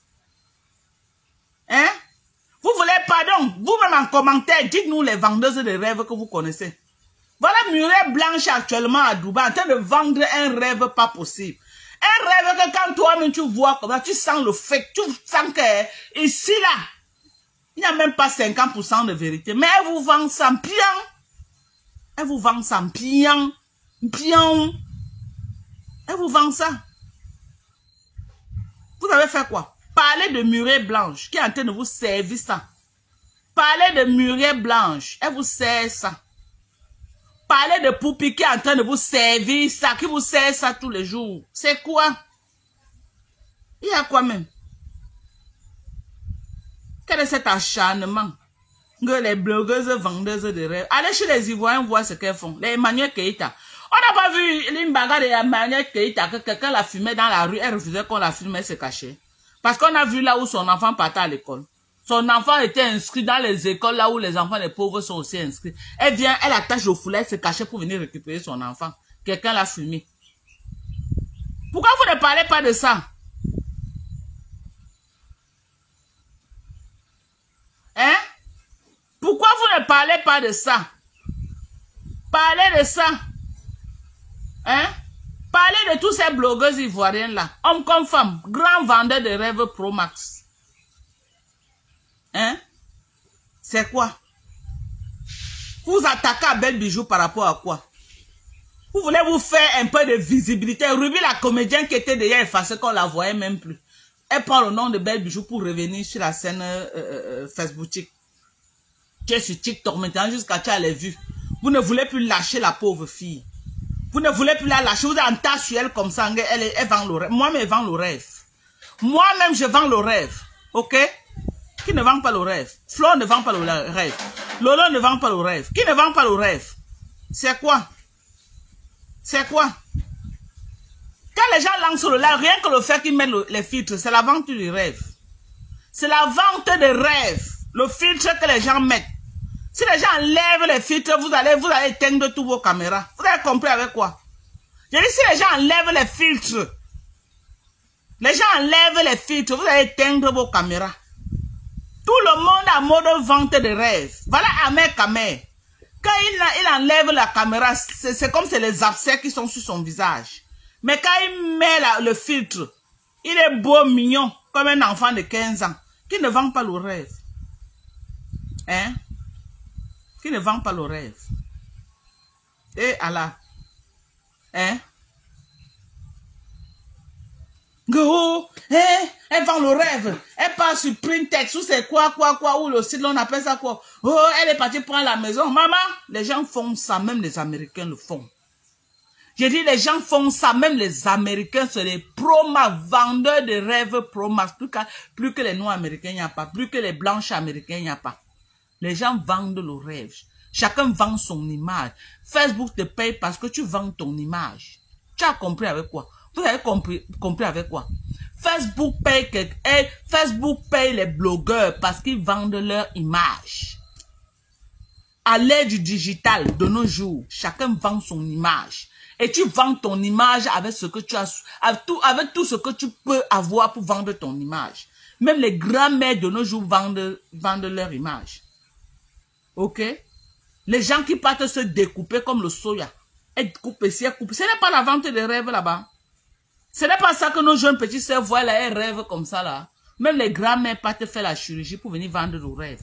Hein? Vous voulez, pardon, vous-même en commentaire, dites-nous les vendeuses de rêves que vous connaissez. Voilà Muriel Blanche actuellement à Dubaï en train de vendre un rêve pas possible. Un rêve que quand toi-même tu vois comme ça, tu sens le fait, tu sens que ici là, il n'y a même pas cinquante pour cent de vérité. Mais elle vous vend ça bien. Elle vous vend ça bien. Bien. Elle vous vend ça. Vous avez fait quoi? Parlez de Muriel Blanche qui est en train de vous servir ça. Parlez de Muriel Blanche. Elle vous sert ça. Parlez de Poupi qui est en train de vous servir ça. Qui vous sert ça tous les jours. C'est quoi? Il y a quoi même? Quel est cet acharnement que les blogueuses vendeuses de rêves? Allez chez les Ivoiriens voir ce qu'elles font. Les Emmanuel Keïta. On n'a pas vu l'imbaga de Emmanuel Keïta que quelqu'un la fumait dans la rue. Elle refusait qu'on la filme, elle se cachait. Parce qu'on a vu là où son enfant partait à l'école. Son enfant était inscrit dans les écoles là où les enfants des pauvres sont aussi inscrits. Elle vient, elle attache le foulard, elle se cachait pour venir récupérer son enfant. Quelqu'un l'a fumé. Pourquoi vous ne parlez pas de ça? Hein? Pourquoi vous ne parlez pas de ça? Parlez de ça. Hein? Parlez de tous ces blogueuses ivoiriennes là. Hommes comme femmes. Grands vendeurs de rêves Pro Max. Hein? C'est quoi? Vous attaquez à Belle Bijou par rapport à quoi? Vous voulez vous faire un peu de visibilité. Ruby, la comédienne qui était déjà effacée, qu'on la voyait même plus. Elle prend le nom de Belle Bijou pour revenir sur la scène euh, euh, Facebook. Tu es sur TikTok maintenant jusqu'à tu as les vues. Vous ne voulez plus lâcher la pauvre fille. Vous ne voulez plus la lâcher. Vous êtes en tas sur elle comme ça. Elle, elle, elle vend le rêve. Moi-même, je vends le rêve. Moi-même, je vends le rêve. Ok? Qui ne vend pas le rêve? Flo ne vend pas le rêve. Lolo ne vend pas le rêve. Qui ne vend pas le rêve? C'est quoi? C'est quoi? Quand les gens lancent le live, rien que le fait qu'ils mettent le, les filtres, c'est la vente du rêve. C'est la vente de rêve. Le filtre que les gens mettent. Si les gens enlèvent les filtres, vous allez, vous allez éteindre toutes vos caméras. Vous avez compris avec quoi? J'ai dit, si les gens enlèvent les filtres, les gens enlèvent les filtres, vous allez éteindre vos caméras. Tout le monde a mode vente de rêve. Voilà Amer Kamer. Quand il, il enlève la caméra, c'est comme c'est les abcès qui sont sur son visage. Mais quand il met la, le filtre, il est beau, mignon, comme un enfant de quinze ans, qui ne vend pas le rêve. Hein? Qui ne vend pas le rêve. Et Allah. Hein? Go, eh, elle vend le rêve. Elle part sur Printex, ou c'est quoi, quoi, quoi, ou le site, on appelle ça quoi. Oh, elle est partie prendre la maison. Maman, les gens font ça, même les Américains le font. J'ai dit, les gens font ça, même les Américains, c'est les promas, vendeurs de rêves promas. Plus que, plus que les noirs américains, il n'y a pas. Plus que les blanches américains, il n'y a pas. Les gens vendent le rêve. Chacun vend son image. Facebook te paye parce que tu vends ton image. Tu as compris avec quoi? Vous avez compris, compris avec quoi? Facebook paye, quelque, eh, Facebook paye les blogueurs parce qu'ils vendent leur image. À l'ère du digital, de nos jours, chacun vend son image. Et tu vends ton image avec ce que tu as, avec tout, avec tout ce que tu peux avoir pour vendre ton image. Même les grands-mères de nos jours vendent, vendent leur image. Ok? Les gens qui partent se découper comme le soya. Être coupé, si elle coupe. Ce n'est pas la vente de rêves là-bas. Ce n'est pas ça que nos jeunes petits sœurs voient là, elles rêvent comme ça là. Même les grands-mères partent faire la chirurgie pour venir vendre le rêve.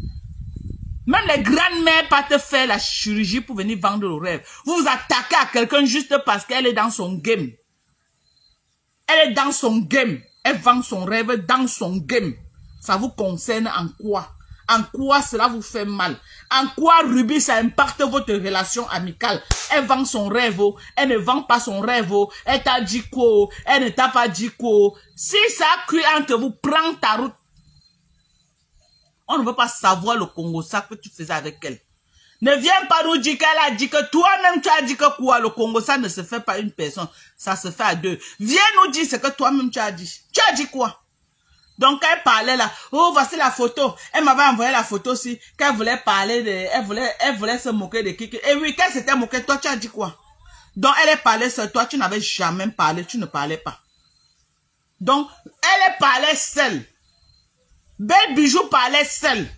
Même les grandes-mères partent faire la chirurgie pour venir vendre le rêve. Vous vous attaquez à quelqu'un juste parce qu'elle est dans son game. Elle est dans son game. Elle vend son rêve dans son game. Ça vous concerne en quoi? En quoi cela vous fait mal? En quoi, Ruby, ça impacte votre relation amicale? Elle vend son rêve, elle ne vend pas son rêve, elle t'a dit quoi, elle ne t'a pas dit quoi. Si ça a cru entre vous, prends ta route. On ne veut pas savoir le Congo, ça que tu faisais avec elle. Ne viens pas nous dire qu'elle a dit que toi-même tu as dit que quoi, le Congo, ça ne se fait pas une personne, ça se fait à deux. Viens nous dire ce que toi-même tu as dit. Tu as dit quoi? Donc, elle parlait là, oh, voici la photo. Elle m'avait envoyé la photo aussi, qu'elle voulait parler de, elle voulait, elle voulait se moquer de Kiki. Et oui, qu'elle s'était moquée, toi, tu as dit quoi? Donc, elle est parlée seule, toi, tu n'avais jamais parlé, tu ne parlais pas. Donc, elle est parlée seule. Belle Bijou parlait seule.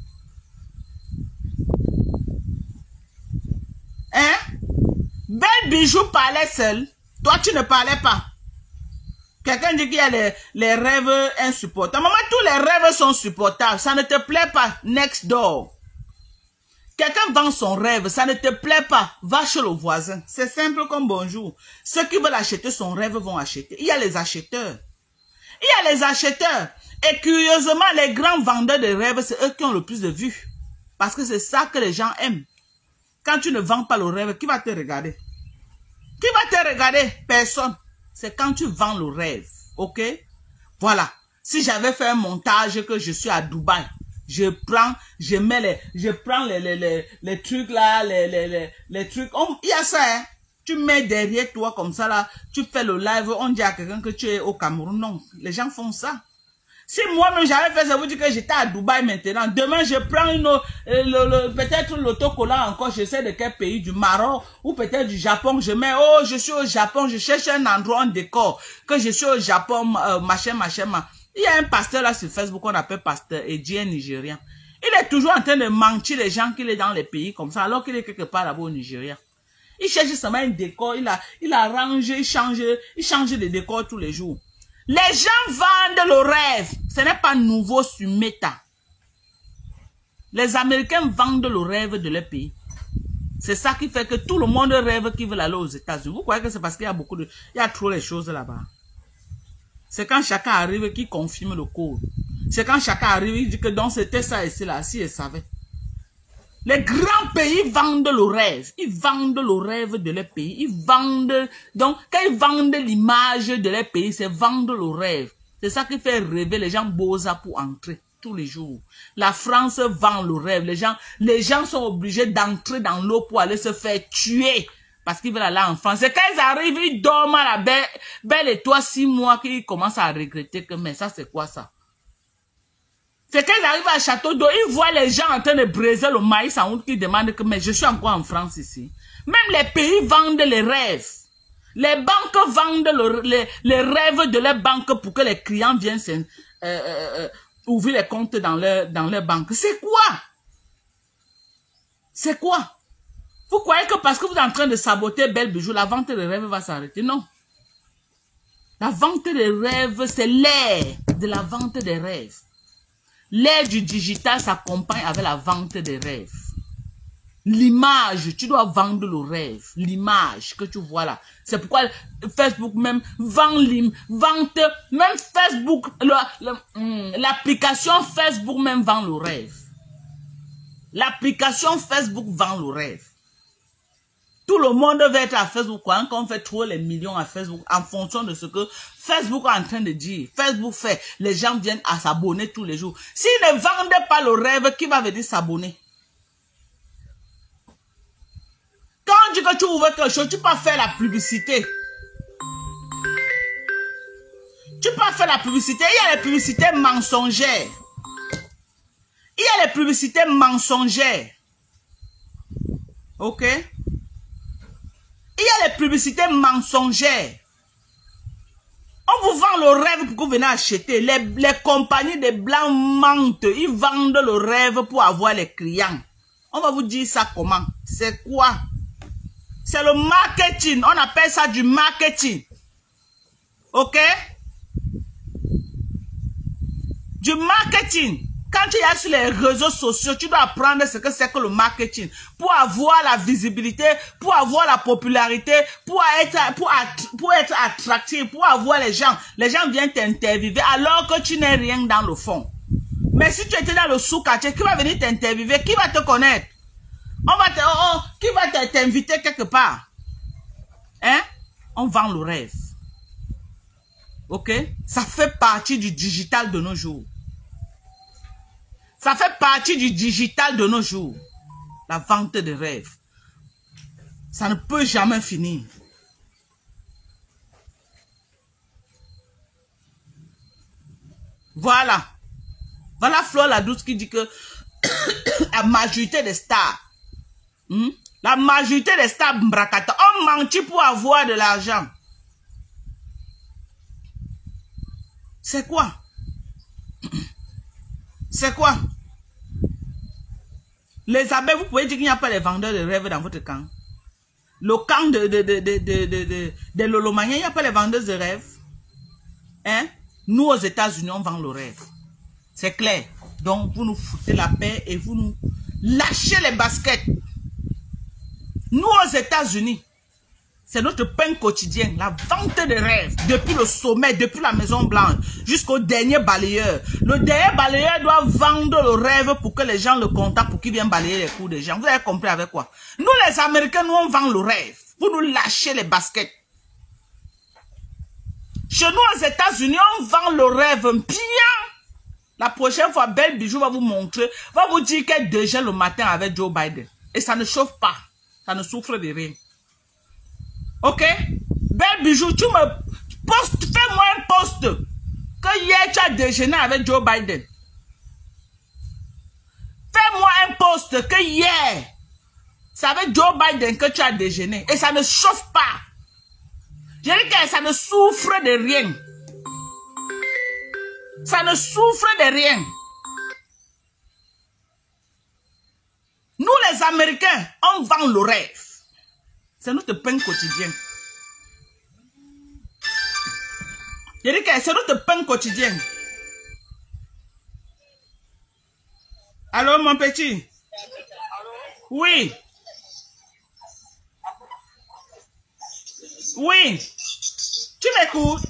Hein? Belle Bijou parlait seule. Toi, tu ne parlais pas. Quelqu'un dit qu'il y a les, les rêves insupportables. Maman, tous les rêves sont supportables. Ça ne te plaît pas. Next door. Quelqu'un vend son rêve. Ça ne te plaît pas. Va chez le voisin. C'est simple comme bonjour. Ceux qui veulent acheter son rêve vont acheter. Il y a les acheteurs. Il y a les acheteurs. Et curieusement, les grands vendeurs de rêves, c'est eux qui ont le plus de vues. Parce que c'est ça que les gens aiment. Quand tu ne vends pas le rêve, qui va te regarder? Qui va te regarder? Personne. C'est quand tu vends le rêve, ok? Voilà. Si j'avais fait un montage que je suis à Dubaï, je prends, je mets les, je prends les, les, les, les trucs là, les, les, les, les trucs. Il y a ça, hein? Tu mets derrière toi comme ça là, tu fais le live, on dit à quelqu'un que tu es au Cameroun. Non, les gens font ça. Si moi-même j'avais fait ça, vous dire que j'étais à Dubaï maintenant. Demain, je prends une, euh, le, le, peut-être l'autocollant encore, je sais de quel pays, du Maroc, ou peut-être du Japon. Je mets, oh, je suis au Japon, je cherche un endroit, un décor, que je suis au Japon, euh, machin, machin, machin. Il y a un pasteur là sur Facebook qu'on appelle pasteur Edien Nigérien. Il est toujours en train de mentir les gens qu'il est dans les pays comme ça, alors qu'il est quelque part là-bas au Nigeria. Il cherche seulement un décor, il a, il a rangé, il change, il change de décor tous les jours. Les gens vendent le rêve. Ce n'est pas nouveau sur Meta. Les Américains vendent le rêve de leur pays. C'est ça qui fait que tout le monde rêve qu'ils veulent aller aux États-Unis. Vous croyez que c'est parce qu'il y a beaucoup de... Il y a trop de choses là-bas. C'est quand chacun arrive qu'il confirme le code. C'est quand chacun arrive, il dit que donc c'était ça et c'est là, si il savait. Les grands pays vendent le rêve. Ils vendent le rêve de leur pays. Ils vendent... Donc, quand ils vendent l'image de leur pays, c'est vendre le rêve. C'est ça qui fait rêver les gens beaux-arts pour entrer tous les jours. La France vend le rêve. Les gens, les gens sont obligés d'entrer dans l'eau pour aller se faire tuer. Parce qu'ils veulent aller en France. Et quand ils arrivent, ils dorment à la belle, belle et toi, six mois, qu'ils commencent à regretter que, mais ça, c'est quoi ça? C'est quand ils arrivent à Château d'eau, ils voient les gens en train de briser le maïs en route, qu'ils demandent que, mais je suis encore en France ici. Même les pays vendent les rêves. Les banques vendent le, les, les rêves de leurs banques pour que les clients viennent euh, euh, ouvrir les comptes dans leur, dans leur banque. C'est quoi? C'est quoi? Vous croyez que parce que vous êtes en train de saboter Belle Bijou, la vente de rêves va s'arrêter? Non. La vente des rêves, c'est l'ère de la vente des rêves. L'ère du digital s'accompagne avec la vente des rêves. L'image, tu dois vendre le rêve. L'image que tu vois là. C'est pourquoi Facebook même vend l'im, vente, même Facebook, l'application Facebook même vend le rêve. L'application Facebook vend le rêve. Tout le monde veut être à Facebook. Quand on fait trop les millions à Facebook en fonction de ce que Facebook est en train de dire. Facebook fait. Les gens viennent à s'abonner tous les jours. S'ils ne vendent pas le rêve, qui va venir s'abonner? Quand on dit que tu ouvres quelque chose, tu peux faire la publicité. Tu peux faire la publicité. Il y a les publicités mensongères. Il y a les publicités mensongères. Ok? Il y a les publicités mensongères. On vous vend le rêve pour que vous venez acheter. Les, les compagnies de blancs mentent. Ils vendent le rêve pour avoir les clients. On va vous dire ça comment? C'est quoi? C'est le marketing. On appelle ça du marketing. Ok? Du marketing. Quand tu es sur les réseaux sociaux, tu dois apprendre ce que c'est que le marketing. Pour avoir la visibilité, pour avoir la popularité, pour être, pour, pour être attractif, pour avoir les gens. Les gens viennent t'interviewer alors que tu n'es rien dans le fond. Mais si tu étais dans le sous-quartier, qui va venir t'interviewer? Qui va te connaître? On va te, oh, oh, qui va t'inviter quelque part? Hein? On vend le rêve. Ok? Ça fait partie du digital de nos jours. Ça fait partie du digital de nos jours. La vente de rêves. Ça ne peut jamais finir. Voilà. Voilà Fleur la Douce qui dit que la majorité des stars, hmm? la majorité des stars Mbrakata ont menti pour avoir de l'argent. C'est quoi? C'est quoi? Les abeilles, vous pouvez dire qu'il n'y a pas de vendeurs de rêves dans votre camp. Le camp de, de, de, de, de, de, de, de Lolomania, il n'y a pas de vendeurs de rêves. Hein? Nous, aux États-Unis, on vend le rêve. C'est clair. Donc, vous nous foutez la paix et vous nous lâchez les baskets. Nous, aux États-Unis, c'est notre pain quotidien. La vente de rêves. Depuis le sommet, depuis la Maison Blanche, jusqu'au dernier balayeur. Le dernier balayeur doit vendre le rêve pour que les gens le contactent, pour qu'il vienne balayer les coups des gens. Vous avez compris avec quoi? Nous, les Américains, nous, on vend le rêve. Vous nous lâchez les baskets. Chez nous, aux États-Unis, on vend le rêve bien. La prochaine fois, Belle Bijou va vous montrer, va vous dire qu'elle déjeune le matin avec Joe Biden. Et ça ne chauffe pas. Ça ne souffre de rien. Ok? Belle Bijou, tu me postes, fais-moi un post que hier tu as déjeuné avec Joe Biden. Fais-moi un post que hier, c'est avec Joe Biden que tu as déjeuné. Et ça ne chauffe pas. Je dis que ça ne souffre de rien. Ça ne souffre de rien. Nous les Américains, on vend le rêve. C'est notre pain quotidien. Je dis que c'est notre pain quotidien. Allô, mon petit? Oui. Oui. Tu m'écoutes?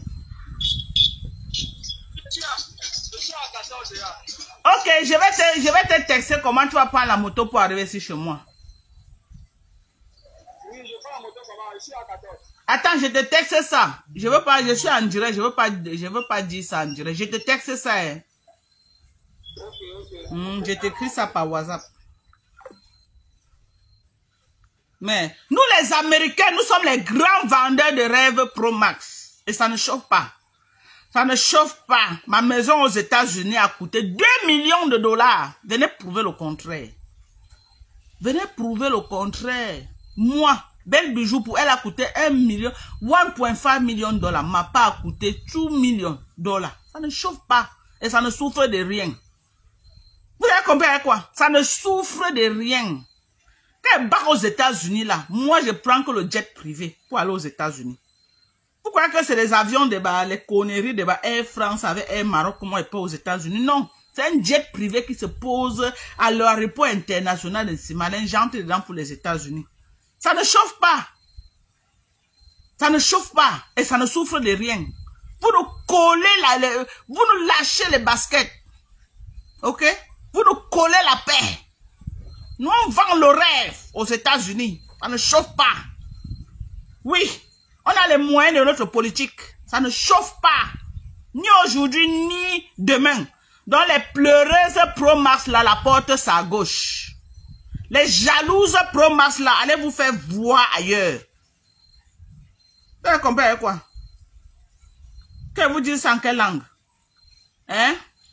Ok, je vais te, je vais te texter comment tu vas prendre la moto pour arriver ici chez moi. Oui, je prends la moto comment? Ici à quatorze. Attends, je te texte ça. Je veux pas, je suis en direct, je veux pas, je veux pas dire ça en direct. Je te texte ça. Hein. Ok, ok. Mm, je t'écris ça par WhatsApp. Mais nous les Américains, nous sommes les grands vendeurs de rêves Pro Max. Et ça ne chauffe pas. Ça ne chauffe pas. Ma maison aux États-Unis a coûté deux millions de dollars. Venez prouver le contraire. Venez prouver le contraire. Moi, Belle Bijou, pour elle a coûté un million, un virgule cinq million de dollars. Ma part a coûté deux millions de dollars. Ça ne chauffe pas. Et ça ne souffre de rien. Vous avez compris avec quoi? Ça ne souffre de rien. Quand elle part aux États-Unis, là, moi, je prends que le jet privé pour aller aux États-Unis. Vous croyez que c'est les avions de bas, les conneries de bas, Air France avec Air Maroc, comment elle part aux États-Unis? Non. C'est un jet privé qui se pose à l'aéroport international de Simalène. J'entre dedans pour les États-Unis. Ça ne chauffe pas. Ça ne chauffe pas. Et ça ne souffre de rien. Vous nous collez la, les, vous nous lâchez les baskets. Ok? Vous nous collez la paix. Nous, on vend le rêve aux États-Unis. Ça ne chauffe pas. Oui, on a les moyens de notre politique. Ça ne chauffe pas. Ni aujourd'hui, ni demain. Dans les pleureuses Pro-Max, là, la porte, c'est à gauche. Les jalouses Pro-Max, là, allez vous faire voir ailleurs. Vous avez compris quoi? Que vous dites ça en quelle langue? Hein?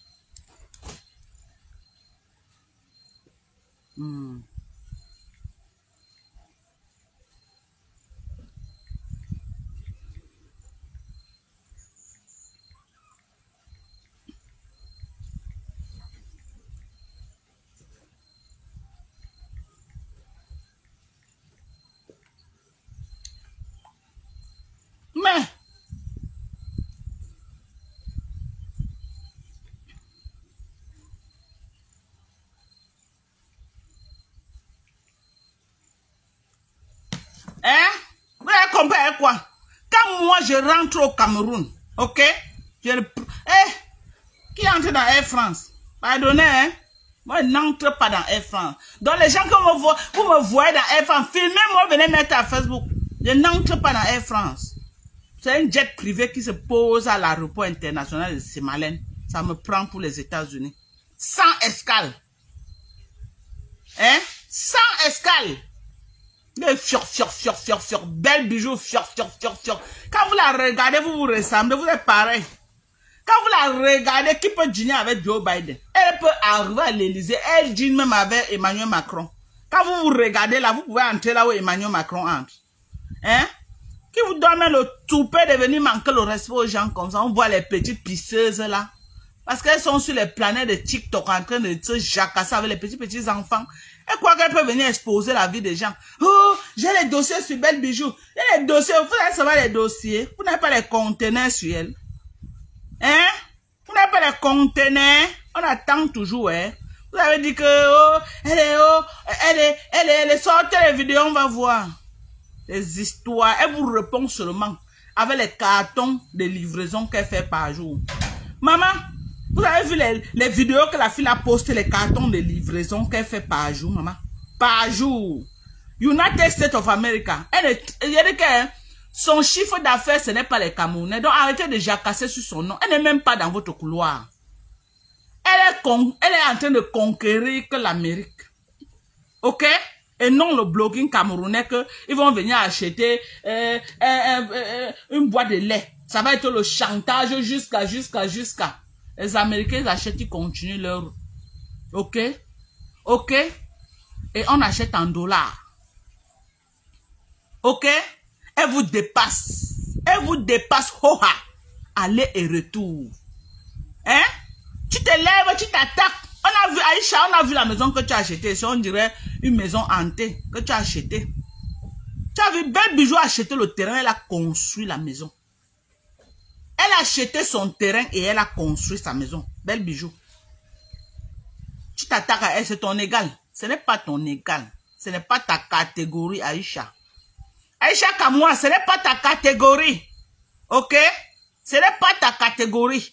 Hmm. Mais hein? Vous avez compris quoi? Quand moi je rentre au Cameroun, ok? Je, eh, qui entre dans Air France? Pardonnez, hein? Moi, je n'entre pas dans Air France. Donc, les gens que vous, vo vous me voyez dans Air France, filmez-moi, venez mettre à Facebook. Je n'entre pas dans Air France. C'est un jet privé qui se pose à l'aéroport international de Simalène. Ça me prend pour les États-Unis. Sans escale. Hein? Sans escale. Mais fior, fior, fior, fior, fior. Belle Bijou, fior, fior, fior, fior. Quand vous la regardez, vous vous ressemblez, vous êtes pareil. Quand vous la regardez, qui peut dîner avec Joe Biden? Elle peut arriver à l'Élysée, elle dîne même avec Emmanuel Macron. Quand vous vous regardez là, vous pouvez entrer là où Emmanuel Macron entre. Hein? Qui vous donne même le toupet de venir manquer le respect aux gens comme ça? On voit les petites pisseuses là. Parce qu'elles sont sur les planètes de TikTok en train de se jacasser avec les petits petits enfants. Et quoi qu'elles peuvent venir exposer la vie des gens. Oh, j'ai les dossiers sur Belle Bijou. Il y a les dossiers, vous allez savoir les dossiers. Vous n'avez pas les conteneurs sur elle. Hein? Vous n'avez pas les conteneurs. On attend toujours, hein? Vous avez dit que, oh, elle est, oh, elle est, elle est, elle est sortie les vidéos, on va voir. Les histoires. Elle vous répond seulement avec les cartons de livraison qu'elle fait par jour. Maman, vous avez vu les, les vidéos que la fille a posté, les cartons de livraison qu'elle fait par jour, maman? Par jour. United States of America. Elle est, il y a dit que son chiffre d'affaires, ce n'est pas les Camerounais. Donc arrêtez de jacasser sur son nom. Elle n'est même pas dans votre couloir. Elle est, con, elle est en train de conquérir que l'Amérique. Ok? Et non le blogging camerounais que ils vont venir acheter euh, euh, euh, euh, une boîte de lait. Ça va être le chantage jusqu'à, jusqu'à, jusqu'à. Les Américains, ils achètent, ils continuent leur... Ok? Ok? Et on achète en dollars. Ok? Elle vous dépasse. Elle vous dépasse. Hoha! Aller et retour. Hein? Tu te lèves, tu t'attaques. On a vu, Aïcha, on a vu la maison que tu as achetée. On dirait une maison hantée que tu as achetée. Tu as vu, Belle Bijou a acheté le terrain, elle a construit la maison. Elle a acheté son terrain et elle a construit sa maison. Belle Bijou. Tu t'attaques à elle, c'est ton égal. Ce n'est pas ton égal. Ce n'est pas ta catégorie, Aïcha. Aïcha Kamoua, ce n'est pas ta catégorie. Ok? Ce n'est pas ta catégorie.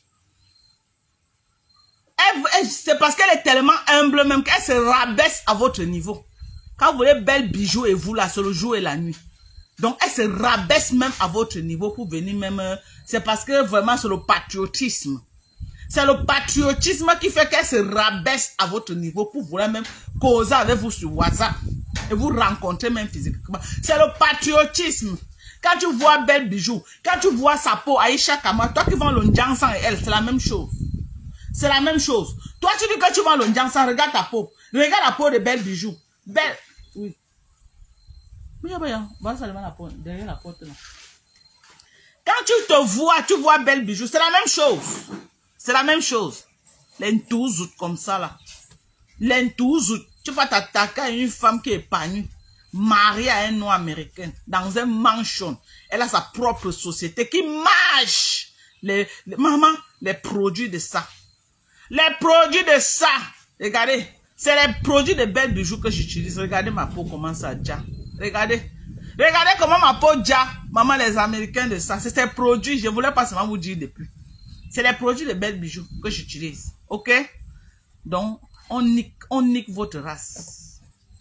C'est parce qu'elle est tellement humble même qu'elle se rabaisse à votre niveau. Quand vous voulez belles bijoux et vous là, c'est le jour et la nuit. Donc elle se rabaisse même à votre niveau pour venir même... C'est parce que vraiment c'est le patriotisme. C'est le patriotisme qui fait qu'elle se rabaisse à votre niveau pour vouloir même causer avec vous sur WhatsApp. Et vous rencontrer même physiquement. C'est le patriotisme. Quand tu vois belle bijoux, quand tu vois sa peau, Aïcha Kama, toi qui vends le Ndjansan et elle, c'est la même chose. C'est la même chose. Toi, tu dis que tu vends le Ndjansan, regarde ta peau. Regarde la peau de belle bijoux. Belle. Oui. Oui, oui, voilà seulement la peau, derrière la porte là. Quand tu te vois, tu vois belle bijoux, c'est la même chose. C'est la même chose. L'entouzout comme ça là. L'entouzout. Tu vas t'attaquer à une femme qui est épanouie, mariée à un noir américain, dans un mansion. Elle a sa propre société qui marche. Les, les, maman, les produits de ça. Les produits de ça. Regardez. C'est les produits de belles bijoux que j'utilise. Regardez ma peau comment ça déjà. Regardez. Regardez comment ma peau déjà. Maman, les Américains de ça. C'est ces produits. Je ne voulais pas seulement vous dire depuis. C'est les produits de belles bijoux que j'utilise. Ok? Donc, on nique, on nique votre race.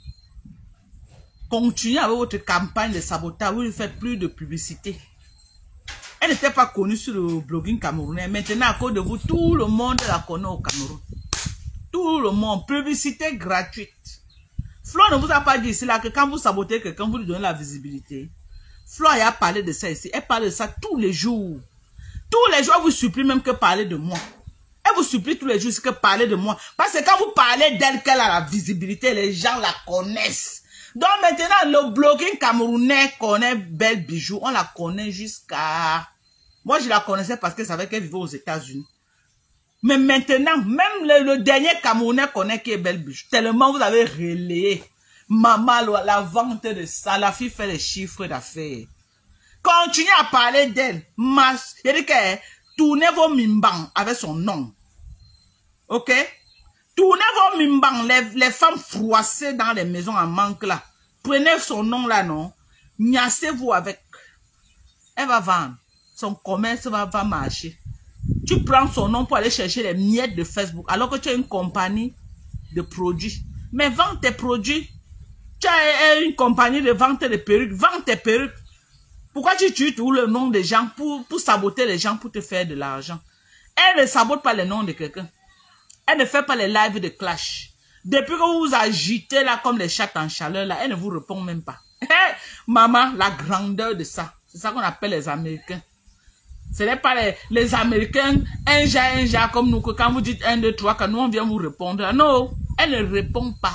Continuez avec votre campagne de sabotage. Vous ne faites plus de publicité. Elle n'était pas connue sur le blogging camerounais. Maintenant, à cause de vous, tout le monde la connaît au Cameroun. Tout le monde. Publicité gratuite. Flo ne vous a pas dit ici là que quand vous sabotez quelqu'un, vous lui donnez la visibilité. Flo a parlé de ça ici. Elle parle de ça tous les jours. Tous les jours, elle vous supplie même que parler de moi. Elle vous supplie tous les jours que parler de moi. Parce que quand vous parlez d'elle, qu'elle a la visibilité, les gens la connaissent. Donc maintenant, le blogging camerounais connaît Belle Bijou. On la connaît jusqu'à... Moi, je la connaissais parce que je savais qu'elle vivait aux États-Unis. Mais maintenant, même le, le dernier Camerounais connaît qui est Belle Bijou. Tellement vous avez relayé. Maman, la, la vente de ça, la fille fait les chiffres d'affaires. Continuez à parler d'elle. Mas, il dit que tournez vos mimbang avec son nom. Ok? Tournez vos mimbang, les, les femmes froissées dans les maisons en manque là. Prenez son nom là, non? Niassez-vous avec. Elle va vendre. Son commerce va, va marcher. Tu prends son nom pour aller chercher les miettes de Facebook alors que tu as une compagnie de produits. Mais vends tes produits. Tu as une compagnie de vente de perruques. Vends tes perruques. Pourquoi tu tues tout le nom des gens pour, pour saboter les gens, pour te faire de l'argent? Elle ne sabote pas le nom de quelqu'un. Elle ne fait pas les lives de clash. Depuis que vous vous agitez là comme les chats en chaleur, là, elle ne vous répond même pas. Hey, maman, la grandeur de ça. C'est ça qu'on appelle les Américains. Ce n'est pas les, les Américains, un jà, un jà, comme nous, que quand vous dites un, deux, trois, quand nous on vient vous répondre. Non, elle ne répond pas.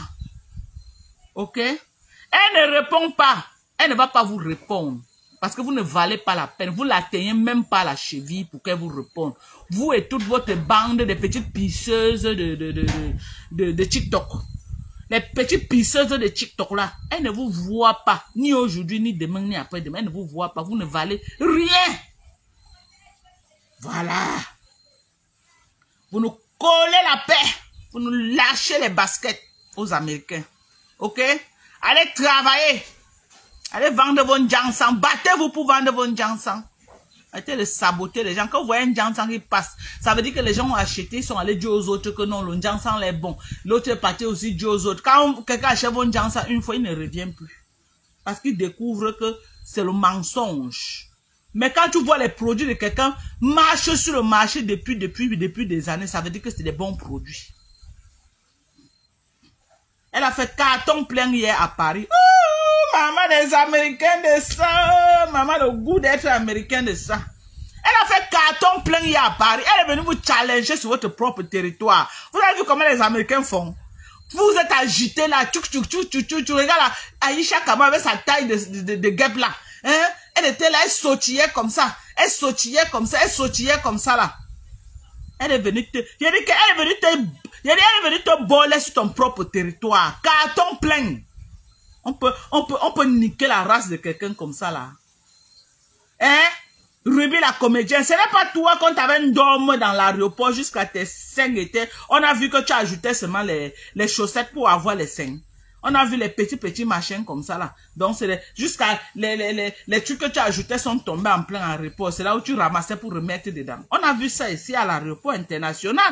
Ok? Elle ne répond pas. Elle ne va pas vous répondre. Parce que vous ne valez pas la peine. Vous l'atteignez même pas à la cheville pour qu'elle vous réponde. Vous et toute votre bande de petites pisseuses de, de, de, de, de, de TikTok. Les petites pisseuses de TikTok là, elles ne vous voient pas. Ni aujourd'hui, ni demain, ni après-demain. Elles ne vous voient pas. Vous ne valez rien. Voilà. Vous nous collez la paix. Vous nous lâchez les baskets aux Américains. Ok? Allez travailler. Allez vendre vos Ndjansan. Battez-vous pour vendre vos Ndjansan. Arrêtez de saboter les gens. Quand vous voyez un Ndjansan qui passe, ça veut dire que les gens ont acheté, ils sont allés dire aux autres que non, le Ndjansan est bon. L'autre est parti aussi dire aux autres. Quand quelqu'un achète vos Ndjansan une fois, il ne revient plus. Parce qu'il découvre que c'est le mensonge. Mais quand tu vois les produits de quelqu'un marcher sur le marché depuis, depuis, depuis des années, ça veut dire que c'est des bons produits. Elle a fait carton plein hier à Paris. Oh, maman des Américains de ça. Maman, le goût d'être américain de ça. Elle a fait carton plein hier à Paris. Elle est venue vous challenger sur votre propre territoire. Vous avez vu comment les Américains font? Vous êtes agité là. Tchouk, tchouk, tchouk, tchouk, tchouk. Tu regardes là. Aïcha Kama avec sa taille de, de, de, de guêpe là. Hein? Elle était là, elle sautillait comme ça. Elle sautillait comme ça. Elle sautillait comme ça là. Elle est venue te... Il a dit qu'elle est venue te... Il a dit qu'elle est venue te voler sur ton propre territoire. Carton plein. On peut, on peut, on peut niquer la race de quelqu'un comme ça là. Hein? Ruby la comédienne, ce n'est pas toi quand tu avais dormi dans l'aéroport jusqu'à tes seins étaient. On a vu que tu ajoutais seulement les, les chaussettes pour avoir les seins. On a vu les petits, petits machins comme ça là. Donc, c'est jusqu'à les, les, les, les trucs que tu ajoutais sont tombés en plein aéroport. C'est là où tu ramassais pour remettre dedans. On a vu ça ici à l'aéroport international.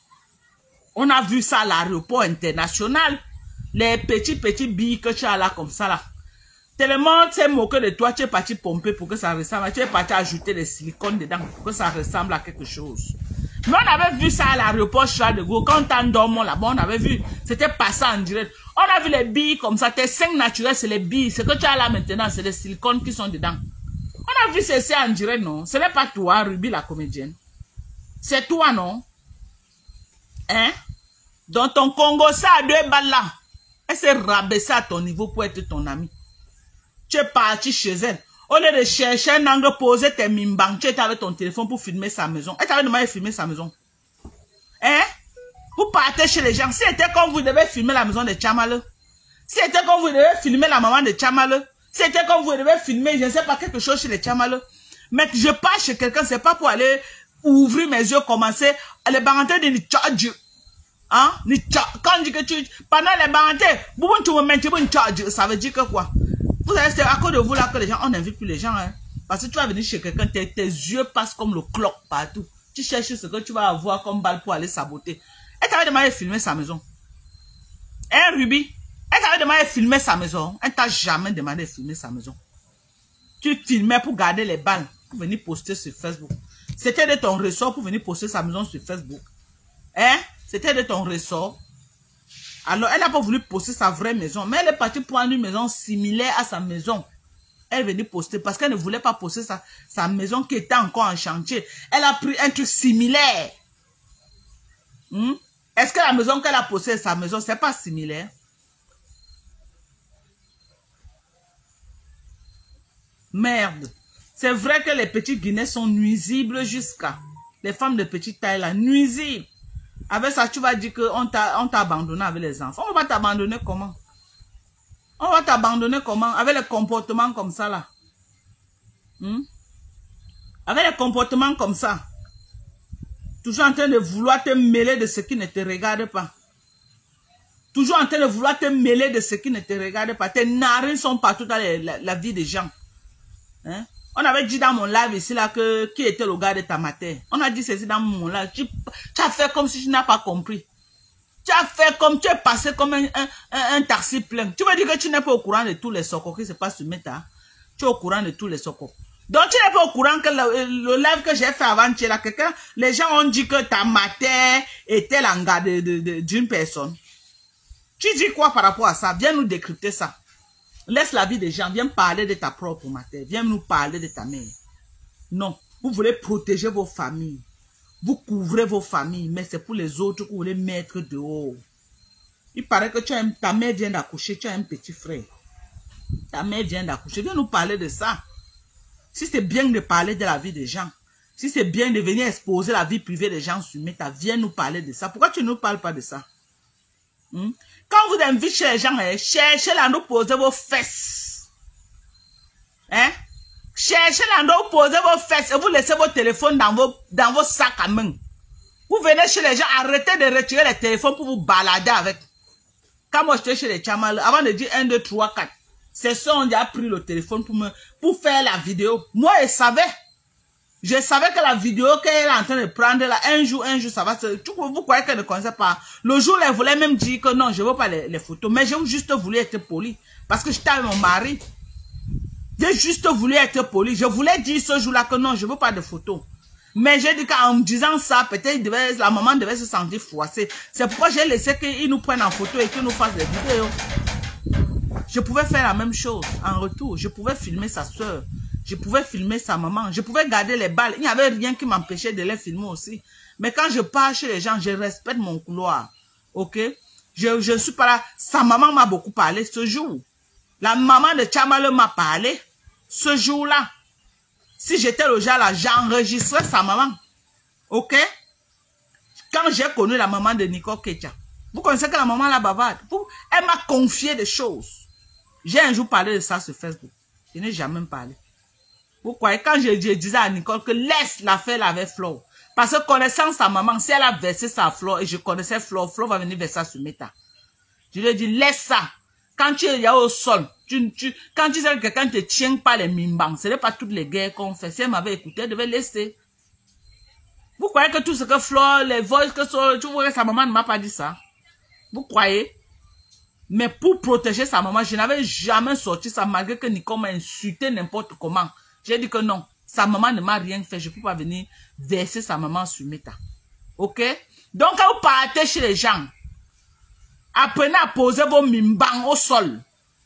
On a vu ça à l'aéroport international. Les petits, petits billes que tu as là comme ça là. Tellement tu es moqué de toi, tu es parti pomper pour que ça ressemble. Tu es parti ajouter des silicones dedans pour que ça ressemble à quelque chose. Mais on avait vu ça à l'aéroport Charles de Gaulle. Quand on dormait là-bas, on avait vu. C'était passé en direct. On a vu les billes comme ça. Tes seins naturels, c'est les billes. Ce que tu as là maintenant, c'est des silicones qui sont dedans. On a vu ceci en direct, non? Ce n'est pas toi, Ruby la comédienne. C'est toi, non? Hein? Dans ton Congo, ça a deux balles là. Elle s'est rabaissée à ton niveau pour être ton amie. Tu es parti chez elle. Au lieu de chercher un angle, poser tes mimbangs, tu étais avec ton téléphone pour filmer sa maison. Elle t'avait demandé de filmer sa maison. Hein? Vous partez chez les gens. Si c'était comme vous devez filmer la maison de Tchamale. Si c'était comme vous devez filmer la maman de Tchamale. Si c'était comme vous devez filmer, je ne sais pas, quelque chose chez les Tchamale. Mais je pars chez quelqu'un, c'est pas pour aller ouvrir mes yeux, commencer. Les barantés de Nitchadju. Hein? Quand on dit que tu... Pendant les barantés, ça veut dire que quoi? Vous savez, c'est à cause de vous là que les gens, on n'invite plus les gens, hein. Parce que tu vas venir chez quelqu'un, tes, tes yeux passent comme le clock partout. Tu cherches ce que tu vas avoir comme balle pour aller saboter. Elle t'avait demandé de filmer sa maison. Hein, Ruby? Elle t'avait demandé de filmer sa maison. Elle t'a jamais demandé de filmer sa maison. Tu filmais pour garder les balles, pour venir poster sur Facebook. C'était de ton ressort pour venir poster sa maison sur Facebook. Hein? C'était de ton ressort. Alors, elle n'a pas voulu poster sa vraie maison, mais elle est partie prendre une maison similaire à sa maison. Elle est venue poster parce qu'elle ne voulait pas poster sa, sa maison qui était encore en chantier. Elle a pris un truc similaire. Hmm? Est-ce que la maison qu'elle a postée, sa maison, c'est pas similaire? Merde. C'est vrai que les petits Guinéens sont nuisibles jusqu'à... Les femmes de petite taille là, nuisibles. Avec ça, tu vas dire qu'on t'a abandonné avec les enfants. On va t'abandonner comment? On va t'abandonner comment? Avec les comportements comme ça, là. Hmm? Avec les comportements comme ça. Toujours en train de vouloir te mêler de ce qui ne te regarde pas. Toujours en train de vouloir te mêler de ce qui ne te regarde pas. Tes narines sont partout dans la, la, la vie des gens. Hein? On avait dit dans mon live ici là que qui était le gars de ta matière. On a dit ceci dans mon live. Tu, tu as fait comme si tu n'as pas compris. Tu as fait comme tu es passé comme un, un, un, un taxi plein. Tu veux dire que tu n'es pas au courant de tous les socos qui se passent sur Meta. Tu es au courant de tous les socos. Donc tu n'es pas au courant que le, le live que j'ai fait avant-hier là, quelqu'un, les gens ont dit que ta matière était l'anga de, de, de, d'une personne. Tu dis quoi par rapport à ça? Viens nous décrypter ça. Laisse la vie des gens, viens parler de ta propre matière, viens nous parler de ta mère. Non, vous voulez protéger vos familles, vous couvrez vos familles, mais c'est pour les autres que vous voulez mettre dehors. Il paraît que tu as un, ta mère vient d'accoucher, tu as un petit frère. Ta mère vient d'accoucher, viens nous parler de ça. Si c'est bien de parler de la vie des gens, si c'est bien de venir exposer la vie privée des gens sur Meta, viens nous parler de ça. Pourquoi tu ne nous parles pas de ça? Hmm? Quand vous invitez chez les gens, hein, cherchez l'endroit où poser vos fesses. Hein? Cherchez l'endroit où poser vos fesses et vous laissez vos téléphones dans vos, dans vos sacs à main. Vous venez chez les gens, arrêtez de retirer les téléphones pour vous balader avec. Quand moi j'étais chez les Tchamal, avant de dire un, deux, trois, quatre, c'est ça, on a pris le téléphone pour, me, pour faire la vidéo. Moi, je savais. Je savais que la vidéo qu'elle est en train de prendre là, un jour, un jour, ça va se... Vous croyez qu'elle ne connaissait pas? Le jour, elle voulait même dire que non, je ne veux pas les, les photos. Mais j'ai juste voulu être poli. Parce que j'étais avec mon mari. J'ai juste voulu être poli. Je voulais dire ce jour-là que non, je ne veux pas de photos. Mais j'ai dit qu'en me disant ça, peut-être la maman devait se sentir froissée. C'est pourquoi j'ai laissé qu'ils nous prennent en photo et qu'ils nous fassent des vidéos. Je pouvais faire la même chose en retour. Je pouvais filmer sa soeur. Je pouvais filmer sa maman. Je pouvais garder les balles. Il n'y avait rien qui m'empêchait de les filmer aussi. Mais quand je pars chez les gens, je respecte mon couloir. Ok? Je ne suis pas là. Sa maman m'a beaucoup parlé ce jour. La maman de Tchamale m'a parlé ce jour-là. Si j'étais le genre là, j'enregistrais sa maman. Ok? Quand j'ai connu la maman de Nicole Ketia. Vous connaissez que la maman la bavarde. Elle m'a confié des choses. J'ai un jour parlé de ça sur Facebook. Je n'ai jamais parlé. Vous croyez, quand je, je disais à Nicole que laisse l'affaire avec Flo. Parce que connaissant sa maman, si elle a versé sa Flo et je connaissais Flo, Flo va venir verser ça sur Meta. Je lui ai dit, laisse ça. Quand tu es au sol, tu, tu, quand tu sais que quelqu'un te tient pas les mimbangs, ce n'est pas toutes les guerres qu'on fait. Si elle m'avait écouté, elle devait laisser. Vous croyez que tout ce que Flo, les voix que so, tu vois que sa maman ne m'a pas dit ça? Vous croyez? Mais pour protéger sa maman, je n'avais jamais sorti ça malgré que Nicole m'a insulté n'importe comment. J'ai dit que non, sa maman ne m'a rien fait. Je ne peux pas venir verser sa maman sur Meta. Ok? Donc, quand vous partez chez les gens, apprenez à poser vos mimbangs au sol.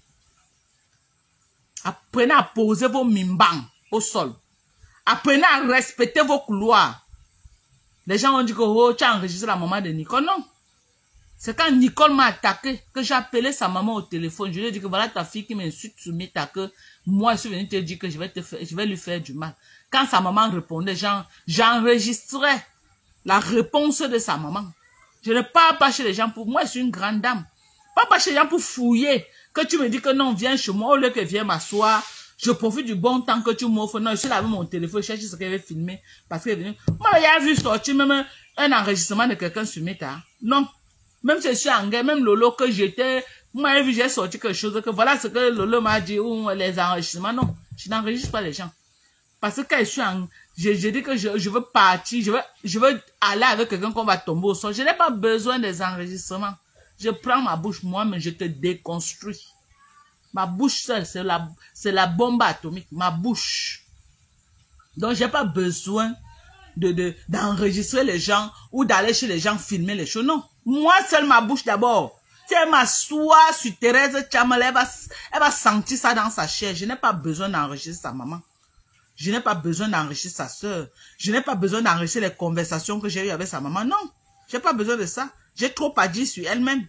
Apprenez à poser vos mimbangs au sol. Apprenez à respecter vos couloirs. Les gens ont dit que oh, tu as enregistré la maman de Nicole. Non. C'est quand Nicole m'a attaqué que j'ai appelé sa maman au téléphone. Je lui ai dit que voilà ta fille qui m'insulte sur Meta, que moi je suis venu te dire que je vais, te faire, je vais lui faire du mal. Quand sa maman répondait, j'enregistrais la réponse de sa maman. Je ne parle pas chez les gens pour moi, je suis une grande dame. Pas pas chez les gens pour fouiller. Que tu me dis que non, viens chez moi, au lieu que viens m'asseoir, je profite du bon temps que tu m'offres. Non, je suis là avec mon téléphone, je cherche ce qu'elle veut filmer. Parce qu'elle est venue. Moi, il y a vu sortir même un enregistrement de quelqu'un sur Meta. Non. Même si je suis en guerre, même Lolo que j'étais, moi j'ai sorti quelque chose, que voilà ce que Lolo m'a dit, ou les enregistrements, non, je n'enregistre pas les gens. Parce que quand je suis en, je, je dis que je, je veux partir, je veux, je veux aller avec quelqu'un qu'on va tomber au sol, je n'ai pas besoin des enregistrements. Je prends ma bouche, moi, mais je te déconstruis. Ma bouche seule, c'est la, c'est la bombe atomique, ma bouche. Donc j'ai pas besoin de, de, d'enregistrer les gens ou d'aller chez les gens filmer les choses, non. Moi, seule ma bouche d'abord. Si elle m'assoit sur Thérèse Tchamel, elle va, elle va sentir ça dans sa chair. Je n'ai pas besoin d'enregistrer sa maman. Je n'ai pas besoin d'enregistrer sa soeur. Je n'ai pas besoin d'enregistrer les conversations que j'ai eues avec sa maman. Non, j'ai pas besoin de ça. J'ai trop à dire sur elle-même.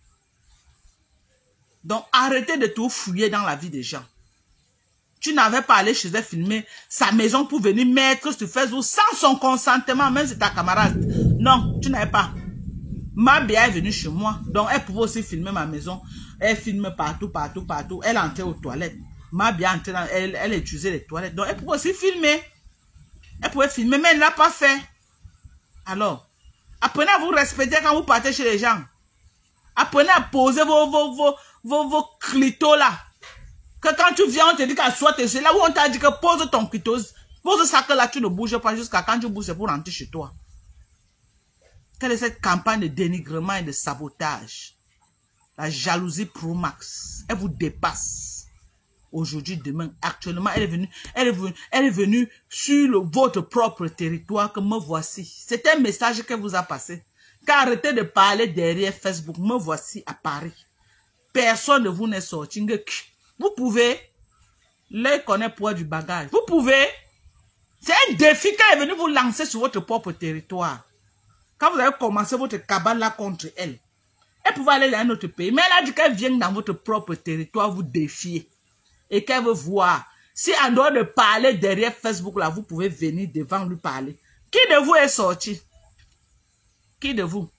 Donc, arrêtez de tout fouiller dans la vie des gens. Tu n'avais pas allé chez elle filmer sa maison pour venir mettre sur Facebook sans son consentement, même si ta camarade. Non, tu n'avais pas. Ma bien est venue chez moi, donc elle pouvait aussi filmer ma maison. Elle filme partout, partout, partout. Elle entrait aux toilettes. Ma bien entrait dans, elle, elle utilisait les toilettes, donc elle pouvait aussi filmer. Elle pouvait filmer, mais elle ne l'a pas fait. Alors, apprenez à vous respecter quand vous partez chez les gens. Apprenez à poser vos, vos, vos, vos, vos clitos là. Que quand tu viens, on te dit qu'à soit, c'est là où on t'a dit que pose ton clitos. Pose ça que là, tu ne bouges pas jusqu'à quand tu bouges, c'est pour rentrer chez toi. Quelle est cette campagne de dénigrement et de sabotage? La jalousie Pro Max, elle vous dépasse. Aujourd'hui, demain, actuellement, elle est venue, elle est venue, elle est venue sur le, votre propre territoire que me voici. C'est un message qu'elle vous a passé. Qu'arrêtez de parler derrière Facebook, me voici à Paris. Personne de vous n'est sorti. Vous pouvez, l'œil connaît poids du bagage. Vous pouvez, c'est un défi qu'elle est venue vous lancer sur votre propre territoire. Quand vous avez commencé votre cabane là contre elle, elle pouvait aller dans un autre pays. Mais elle a dit qu'elle vient dans votre propre territoire vous défier. Et qu'elle veut voir. Si en dehors de parler derrière Facebook là, vous pouvez venir devant lui parler. Qui de vous est sorti? Qui de vous?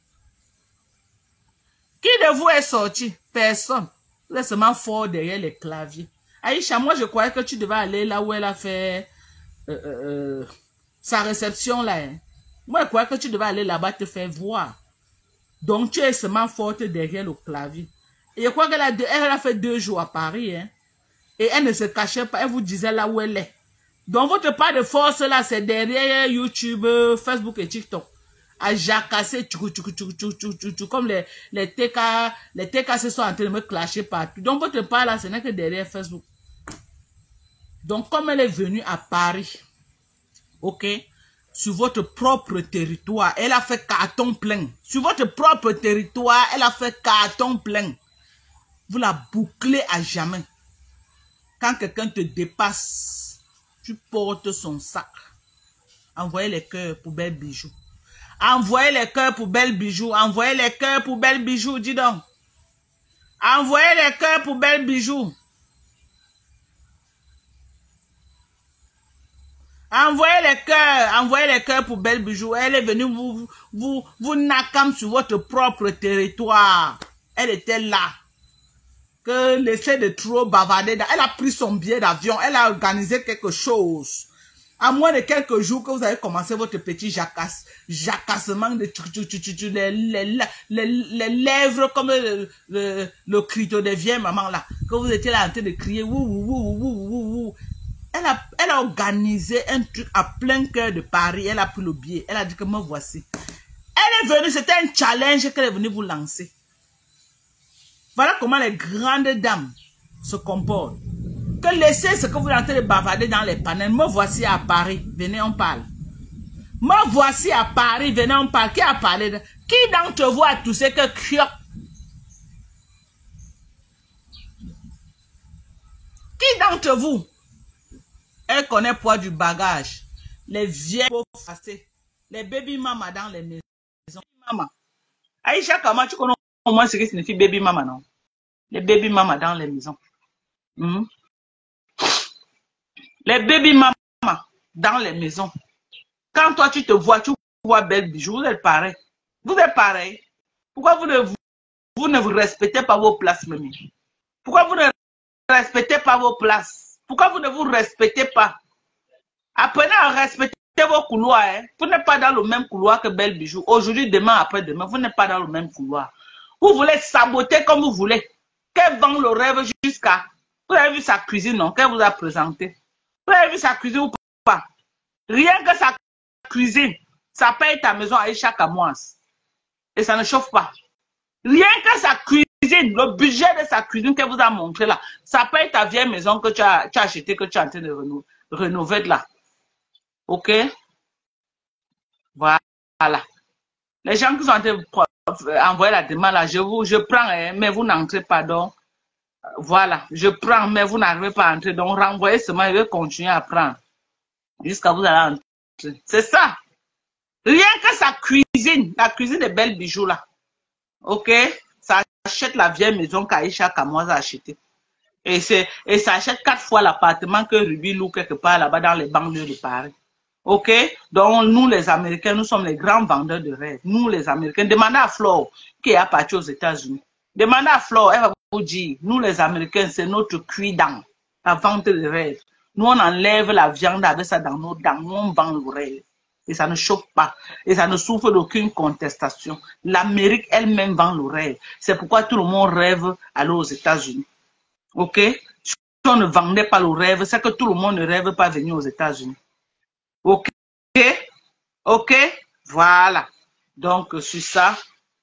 Qui de vous est sorti? Personne. Vous êtes seulement fort derrière les claviers. Aïcha, moi je croyais que tu devais aller là où elle a fait euh, euh, sa réception là. Hein. Moi, je crois que tu devais aller là-bas te faire voir. Donc, tu es seulement forte derrière le clavier. Et je crois qu'elle a, elle a fait deux jours à Paris. Hein, et elle ne se cachait pas. Elle vous disait là où elle est. Donc, votre part de force là, c'est derrière YouTube, Facebook et TikTok. À jacasser, comme les, les T K, les T K se sont en train de me clasher partout. Donc, votre part là, ce n'est que derrière Facebook. Donc, comme elle est venue à Paris, ok, sur votre propre territoire, elle a fait carton plein. Sur votre propre territoire, elle a fait carton plein. Vous la bouclez à jamais. Quand quelqu'un te dépasse, tu portes son sac. Envoyez les cœurs pour belles bijoux. Envoyez les cœurs pour belles bijoux. Envoyez les cœurs pour belles bijoux, dis donc. Envoyez les cœurs pour belles bijoux. Envoyez les cœurs, envoyez les cœurs pour belles bijoux. Elle est venue vous, vous, vous nakam sur votre propre territoire. Elle était là. que laissez de trop bavarder. Elle a pris son billet d'avion, elle a organisé quelque chose. À moins de quelques jours que vous avez commencé votre petit jacasse, jacassement de les, les, les, les lèvres comme le, le, le crito des vieilles mamans là, que vous étiez là en train de crier, wou, wou, wou, wou, wou, wou. Elle a, elle a organisé un truc à plein cœur de Paris, elle a pris le billet, elle a dit que me voici. Elle est venue, c'était un challenge qu'elle est venue vous lancer. Voilà comment les grandes dames se comportent. Que laissez ce que vous êtes en train de bavarder dans les panels. Me voici à Paris. Venez, on parle. Me voici à Paris. Venez, on parle. Qui a parlé de... Qui d'entre vous a toussé que crioc? Qui d'entre vous? Elle connaît le poids du bagage. Les vieilles facées. Les baby mama dans les maisons. Maman. Aïcha, comment tu connais au moins ce qui signifie baby mama, non? Les baby mama dans les maisons. Mm-hmm. Les baby mama dans les maisons. Quand toi tu te vois, tu vois belle bijou, vous êtes pareil. Vous êtes pareil. Pourquoi vous ne vous, vous ne vous respectez pas vos places, même? Pourquoi vous ne respectez pas vos places? Pourquoi vous ne vous respectez pas? Apprenez à respecter vos couloirs. Hein? Vous n'êtes pas dans le même couloir que belle bijou. Aujourd'hui, demain, après-demain, vous n'êtes pas dans le même couloir. Vous voulez saboter comme vous voulez. Qu'elle vend le rêve jusqu'à... Vous avez vu sa cuisine, non? Qu'elle vous a présenté. Vous avez vu sa cuisine ou pas? Rien que sa cuisine, ça paye ta maison à chaque mois. Et ça ne chauffe pas. Rien que sa cuisine, le budget de sa cuisine qu'elle vous a montré là, ça paye ta vieille maison que tu as, tu as acheté, que tu es en train de rénover, rénover de là. Ok? Voilà. Les gens qui sont en train d'envoyer la demande là, je vous, je prends, hein, mais vous n'entrez pas donc. Voilà, je prends, mais vous n'arrivez pas à entrer. Donc, renvoyez seulement, je vais continuer à prendre. Jusqu'à vous allez entrer. C'est ça. Rien que sa cuisine, la cuisine des belles bijoux là. Ok? Ça achète la vieille maison qu'Aïcha Kamoise a acheté. Et, et ça achète quatre fois l'appartement que Ruby loue quelque part là-bas dans les banlieues de Paris. Ok? Donc, nous les Américains, nous sommes les grands vendeurs de rêves. Nous les Américains. Demandez à Flore qui est partie aux États-Unis. Demandez à Flore, elle va vous dire, nous les Américains, c'est notre cuit-dent, la vente de rêve. Nous, on enlève la viande avec ça dans nos dents, nous, on vend le rêve. Et ça ne chauffe pas. Et ça ne souffre d'aucune contestation. L'Amérique elle-même vend le rêve. C'est pourquoi tout le monde rêve aller aux États-Unis. Ok? Si on ne vendait pas le rêve, c'est que tout le monde ne rêve pas venir aux États-Unis. Ok? Ok? Voilà. Donc, sur ça,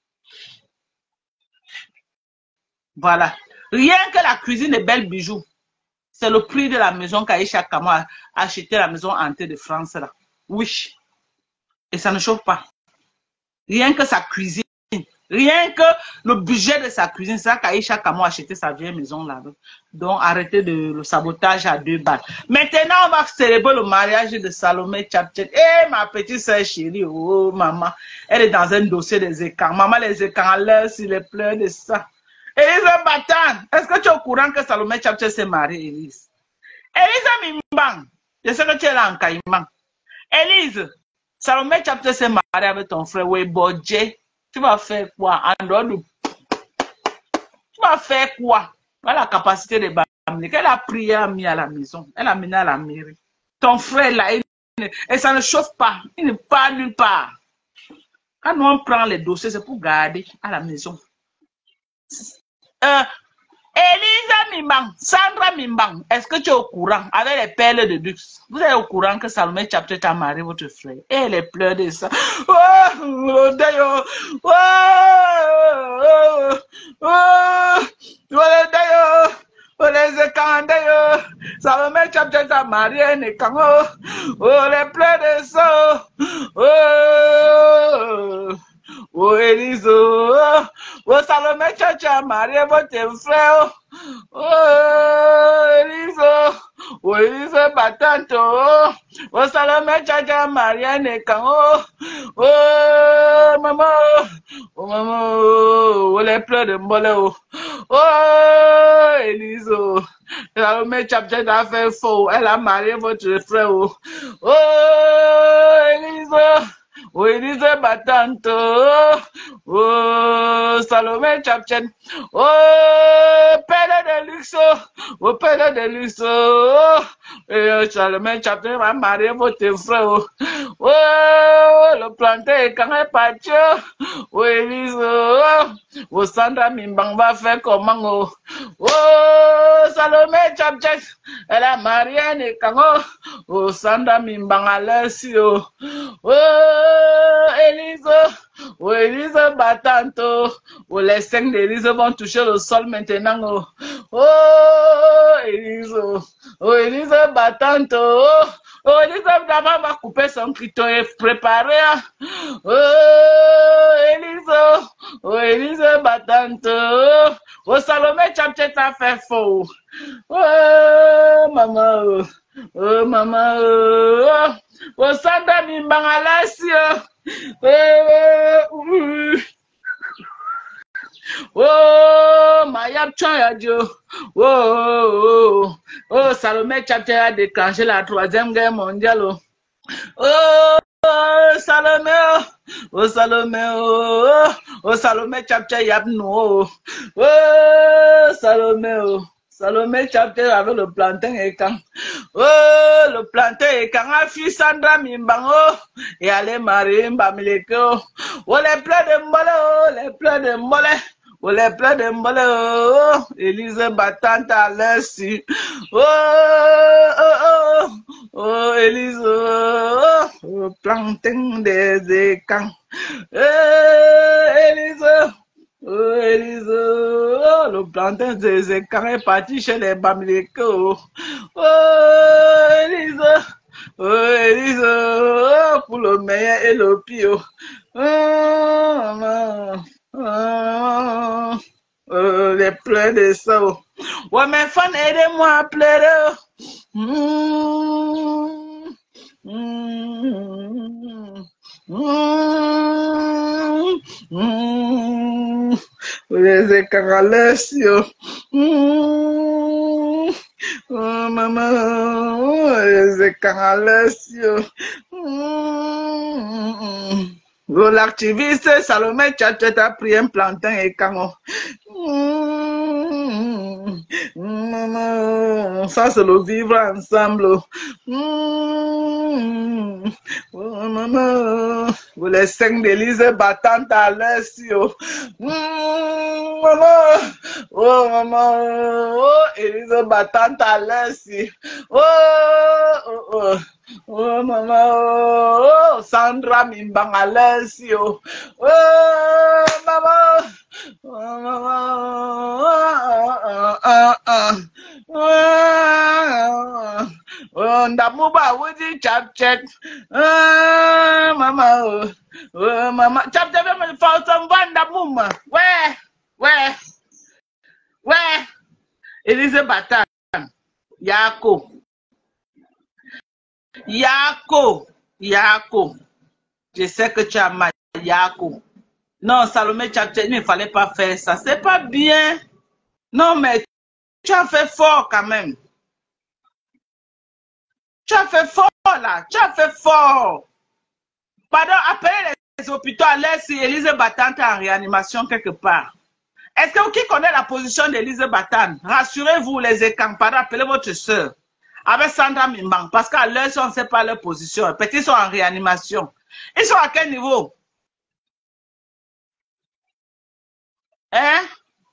voilà. Rien que la cuisine des belles bijoux, c'est le prix de la maison qu'Aïcha Kamo a acheté, la maison hantée de France là. Oui. Et ça ne chauffe pas. Rien que sa cuisine, rien que le budget de sa cuisine, c'est ça qu'Aïcha Kamo a acheté sa vieille maison là. Donc arrêtez de le sabotage à deux balles. Maintenant, on va célébrer le mariage de Salomé Tchapchet. Eh, ma petite soeur chérie, oh maman, elle est dans un dossier des écrans. Maman, les écrans, l'air sur les pleurs de ça. Élise Batan, est-ce que tu es au courant que Salomé Tchapchet s'est marié, Élise? Élise Mimbang, je sais que tu es là en Caïman. Élise, Salomé Tchapchet s'est marié avec ton frère Webodje. Tu vas faire quoi? En dehors de... Tu vas faire quoi? Voilà la capacité de Bamlik. Elle a prié, elle a mis à la maison. Elle a mené à la mairie. Ton frère là, il... et ça ne chauffe pas. Il ne part nulle part. Quand nous on prend les dossiers, c'est pour garder à la maison. Euh, Elisa Mimbang, Sandra Mimbang, est-ce que tu es au courant avec les perles de luxe? Vous êtes au courant que Salomé Tchapchet a marié votre frère? Et les pleurs de ça. Oh, oh, d'ailleurs. Oh, oh, oh, d'ailleurs. Oh, les écans d'ailleurs. Salomé Tchapchet a marié un écan. Oh, les pleurs de ça. Oh. Oh, Élise, oh, oh, Salomé Tchapchet a marié votre frère. Oh, Élise, oh, Élise, battante, oh, oh, Salomé Tchapchet a marié un écan. Oh, oh, maman, oh, maman, oh, les pleurs de mollet, oh, oh, Élise, oh, Salomé Tchapchet a fait faux, elle a marié votre frère, oh, oh, Élise, oh Élise battante, oh Salomé Chapchen, oh Père de luxe, oh Père de luxe, oh et Salomé Chapchen va marier votre frère, oh le planté quand elle partit, oh Élise, oh Sandra Mimbang va faire comment, oh oh Salomé Chapchen, elle a marié un kango, oh Sandra Mimbang à l'aise, oh oh Élise, oh Élise battante, oh les cinq d'Élise vont toucher le sol maintenant, oh oh Élise, oh Élise battante, oh oh Élise d'abord va couper son clito et préparer, oh Élise, oh Élise battante, oh Salomé Chapchen a fait faux, oh maman, oh, oh maman, oh oh Sandra Mimbang à l'aise, oh oh Mayab Choyadio, oh oh oh Salomé Chapchen a déclenché la troisième guerre mondiale, oh oh Salomé, oh Salomé, oh oh Salomé Chapchen Yabno, oh Salomé, oh Salomé Chapchen avec le plantain et quand, oh le plantain et quand a fui Sandra Mimbang, oh et allez marier Mbamileko, oh les pleurs de mbole, oh les pleurs de mbole. Oh les pleurs de mbole, oh Élise battante à l'aise, oh oh oh oh Élise, oh oh plantain des écans, eh Élise, oh Élise, oh le plantain des écans est parti chez les Bamileko, oh Élise, oh Élise, oh pour le meilleur et le pire, oh maman. Oh, oh, les pleurs de ça. Ouais, mes fans, aidez-moi à pleurer. Mmh, mmh, mmh, mmh. Les écaralations. Mmh, oh, maman, les écaralations. Mmh. L'activiste Salomé Chapchen a pris un plantain et quand mmh, mmh, ça c'est le vivre ensemble. Mmh, oh, maman, les cinq d'Élise battantes à l'aise. Mmh, maman, oh maman, oh Élise battante à l'aise. Oh, oh, oh. Oh maman, oh Sandra Mimbang à l'aise, oh maman, oh maman, oh oh oh Ndamuba Woody Chapchen, oh maman, oh maman, Chapchen me fait son vent Ndamuma, ouais, ouais, ouais, Élise Batan, Yako. Yako, Yako, je sais que tu as mal, Yako. Non, Salomé Chapchen, il ne fallait pas faire ça. C'est pas bien. Non, mais tu as fait fort quand même. Tu as fait fort là. Tu as fait fort. Pardon, appelez les hôpitaux à l'aise si Élise Battante est en réanimation quelque part. Est-ce que qui connaît la position d'Élise Battante? Rassurez-vous les écans, pardon, appelez votre soeur. Avec Sandra Mimbang, parce qu'à l'heure, on ne sait pas leur position. Peut-être qu'ils sont en réanimation. Ils sont à quel niveau? Hein?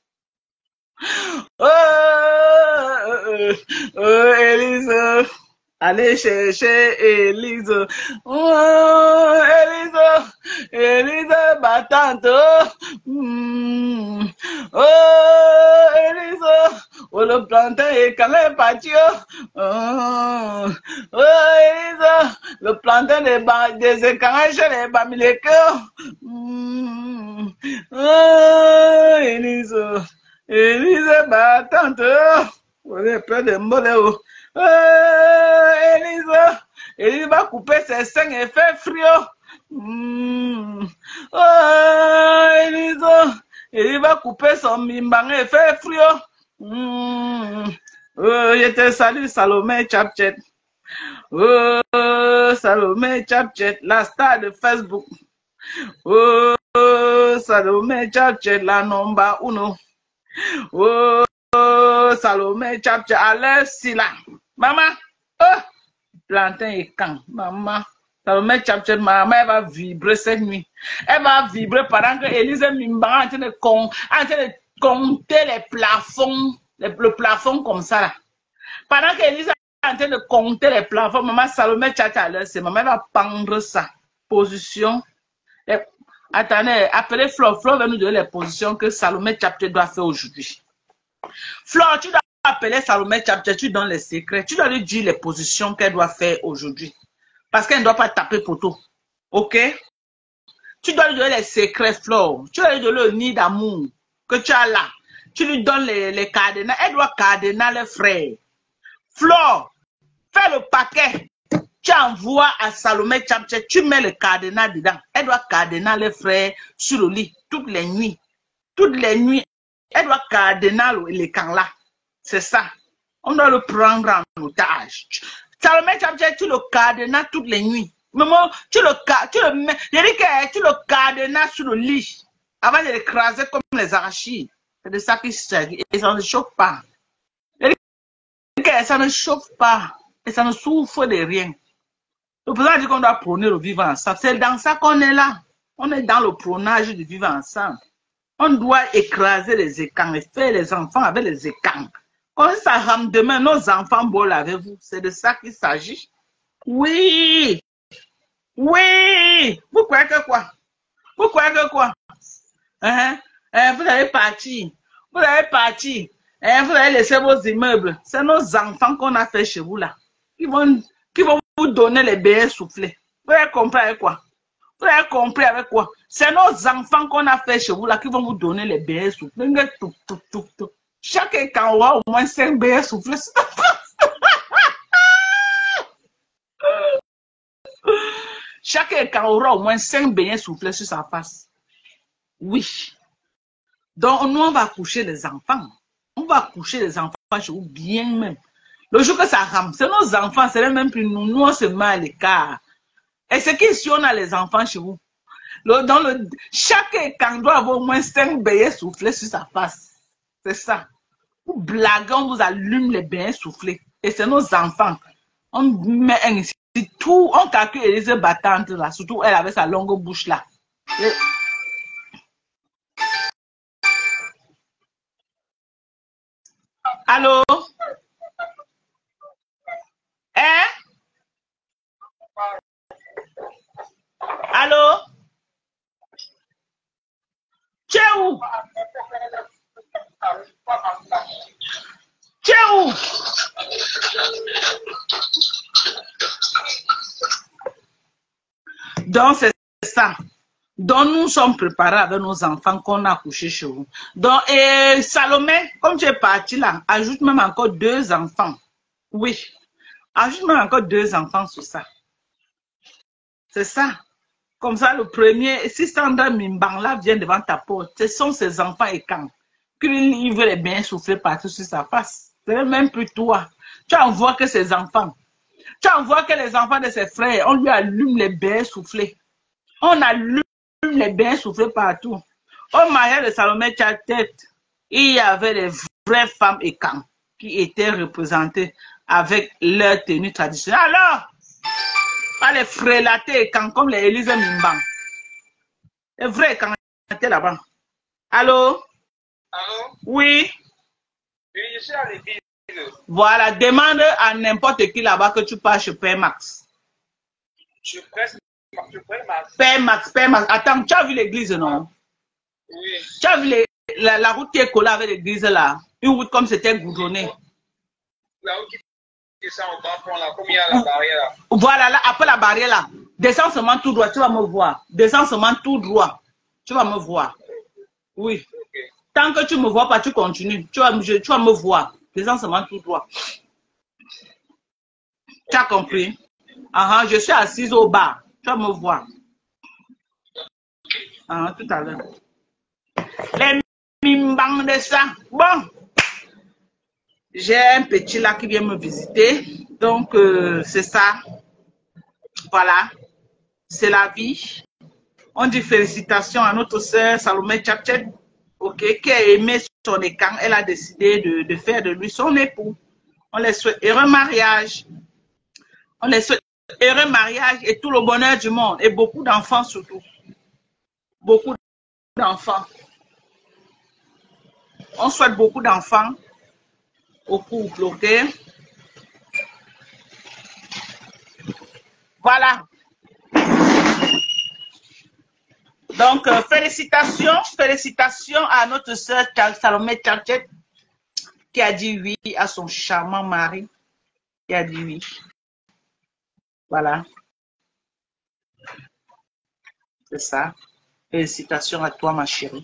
Oh, oh, oh, Élise. Allez chercher Élise. Oh, Élise. Élise battante. Mm. Oh, Élise. Oh, le plantain est quand même parti. Oh, oh Élise. Le plantain des, des écarts chez les Bamileko. Mm. Oh, Élise. Élise battante. On est près de Moléo. Oh, Élise. Élise va couper ses seins et faire frio. Mm. Oh, Élise. Élise va couper son mimbang et faire frio. Mm. Oh, je te salue, Salomé Chapchen. Oh, Salomé Chapchet, la star de Facebook. Oh, Salomé Chapchet, la number uno. Oh, Salomé Chapchet, à l'heure si là. Maman, oh, plantain et quand, maman. Salomé Chapchet, maman, elle va vibrer cette nuit. Elle va vibrer pendant que Élise Mimba est en train de, con, en train de compter les plafonds, les, le plafond comme ça là. Pendant que Élise est en train de compter les plafonds, maman Salomé Chapchet, à l'heure c'est maman, elle va pendre sa position. Et, attendez, appelez Flore. Flore va nous donner les positions que Salomé Chapchet doit faire aujourd'hui. Flore, tu dois appeler Salomé Chapchet, tu donnes les secrets. Tu dois lui dire les positions qu'elle doit faire aujourd'hui. Parce qu'elle ne doit pas taper poteau. Ok? Tu dois lui donner les secrets, Flore. Tu dois lui donner le nid d'amour que tu as là. Tu lui donnes les, les cadenas. Elle doit cadenas les frères. Flore, fais le paquet. Tu envoies à Salomé Chapchet, tu mets le cadenas dedans. Elle doit cadenas les frères sur le lit toutes les nuits. Toutes les nuits, elle doit cadenas les camps là. C'est ça. On doit le prendre en otage. Salomé Chapchet, tu le cadenas toutes les nuits. Maman, tu le, tu le mets, je dis que tu le cadenas sur le lit avant de l'écraser comme les arachides. C'est de ça qu'il s'agit. Et ça ne chauffe pas. Je dis que ça ne chauffe pas. Et ça ne souffre de rien. Le président dit qu'on doit prôner le vivre ensemble. C'est dans ça qu'on est là. On est dans le prônage du vivre ensemble. On doit écraser les écans et faire les enfants avec les écans. Quand ça rame demain, nos enfants bolent avec vous. C'est de ça qu'il s'agit. Oui. Oui. Vous croyez que quoi? Vous croyez que quoi? Hein? Hein? Vous allez partir. Vous allez partir. Hein? Vous allez laisser vos immeubles. C'est nos enfants qu'on a fait chez vous là. Qui vont, qui vont vous donner les bébés soufflés. Vous avez compris avec quoi? Vous avez compris avec quoi? C'est nos enfants qu'on a fait chez vous là qui vont vous donner les bébés soufflés. Tout, tout, tout, tout. Chaque camp aura au moins cinq bébés soufflés. Chaque camp aura au moins cinq bébés soufflés sur sa face. Oui. Donc, nous, on va coucher les enfants. On va coucher les enfants chez vous bien même. Le jour que ça rame, c'est nos enfants, c'est même plus nous. Nous, on se met à l'écart. Et c'est qui si on a les enfants chez vous? Le, dans le, chaque camp doit avoir au moins cinq bébés soufflés sur sa face. C'est ça. Vous blaguez, on vous allume les bébés soufflés. Et c'est nos enfants. On met un ici. Tout, on calcule Élise battante là. Surtout elle avec sa longue bouche là. Et... Allô? Hein? Allô? Tu es où? Tu es où? Donc c'est ça. Donc nous sommes préparés avec nos enfants qu'on a couchés chez vous. Donc et Salomé, comme tu es parti là, ajoute même encore deux enfants. Oui. Ajoute même encore deux enfants sur ça. C'est ça. Comme ça, le premier, si Sandra Mimbang là vient devant ta porte, ce sont ses enfants et quand il veut les bien souffler partout sur sa face. C'est même plus toi. Tu envoies que ses enfants. Tu envoies que les enfants de ses frères, on lui allume les bains soufflés. On allume les bains soufflés partout. Au mariage de Salomé Chapchet, il y avait les vraies femmes et camps qui étaient représentées avec leur tenue traditionnelle. Alors, pas les frélatés et camps comme les Élise Mimban. Les vrais camps étaient là-bas. Allô? Allô? Oui? Oui, je suis à l'église. Voilà, demande à n'importe qui là-bas que tu passes chez Père Max. Je presse, je presse ma... Père Max, Père Max. Attends, tu as vu l'église, non? Oui. Tu as vu les, la, la route qui est collée avec l'église là? Une route comme c'était goudronné. La route qui descend au bas fond là, comme il y a la barrière là. Voilà, là, après la barrière là. Descends seulement tout droit, tu vas me voir. Descends seulement tout droit. Tu vas me voir. Oui. Okay. Tant que tu ne me vois pas, tu continues. Tu vas, je, tu vas me voir. Descends seulement tout droit. Tu as compris? Uh -huh, je suis assise au bas. Tu vas me voir. Uh -huh, tout à l'heure. Les mimbang de ça. Bon. J'ai un petit là qui vient me visiter. Donc, euh, c'est ça. Voilà. C'est la vie. On dit félicitations à notre sœur Salomé Tchatchet, okay, qui a aimé son écran. Elle a décidé de, de faire de lui son époux. On les souhaite heureux mariage. On les souhaite heureux mariage et tout le bonheur du monde. Et beaucoup d'enfants surtout. Beaucoup d'enfants. On souhaite beaucoup d'enfants au couple, ok? Voilà. Donc, euh, félicitations, félicitations à notre sœur Salomé Tchatchet qui a dit oui à son charmant mari. Qui a dit oui. Voilà. C'est ça. Félicitations à toi, ma chérie.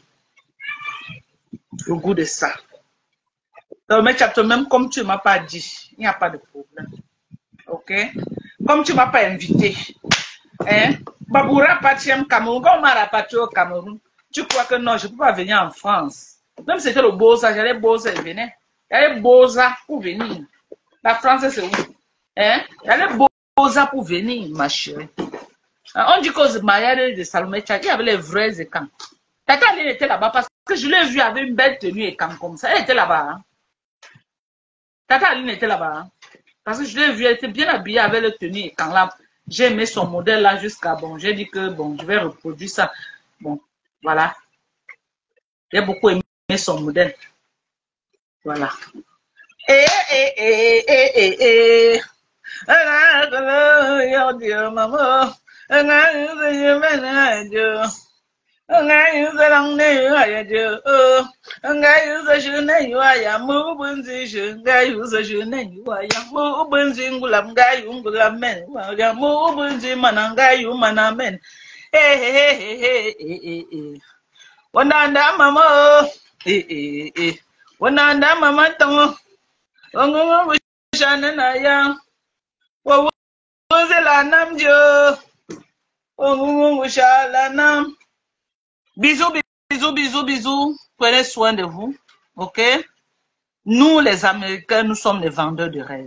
Le goût de ça. Salomé Tchatchet, même comme tu ne m'as pas dit, il n'y a pas de problème. Ok? Comme tu ne m'as pas invité. Hein? Baboura Patiem Cameroun, quand on m'a rapatrié au Cameroun, tu crois que non, je ne peux pas venir en France. Même si c'était le Beaux-Arts, j'allais Beaux-Arts et venir. J'allais Beaux-Arts pour venir. La France, c'est où? Hein? J'allais Beaux-Arts pour venir, ma chérie. On dit qu'au mariage de Salomé Tchatchet, il y avait les vrais écans. Tata Aline était là-bas parce que je l'ai vu avec une belle tenue écans comme ça. Elle était là-bas. Hein? Tata Aline était là-bas. Hein? Parce que je l'ai vu, elle était bien habillée avec le tenue écans là. J'ai aimé son modèle là jusqu'à bon. J'ai dit que bon, je vais reproduire ça. Bon, voilà. J'ai beaucoup aimé son modèle. Voilà. Eh, eh, eh, eh, eh, eh. Oh Dieu, maman. Ngai uza lang ne ya je o ngai uza je ne ya mu bunzi je ngai uza je ne ya mu bunzi ngulam ngai ngulam men ya mu bunzi mana ngai mana men eh eh eh eh eh wananda mama eh eh eh wananda mama tango ongo bushana na ya wo wo la nam jo ongo bushala nam. Bisous, bisous, bisous, bisous. Prenez soin de vous. OK? Nous, les Américains, nous sommes les vendeurs de rêves.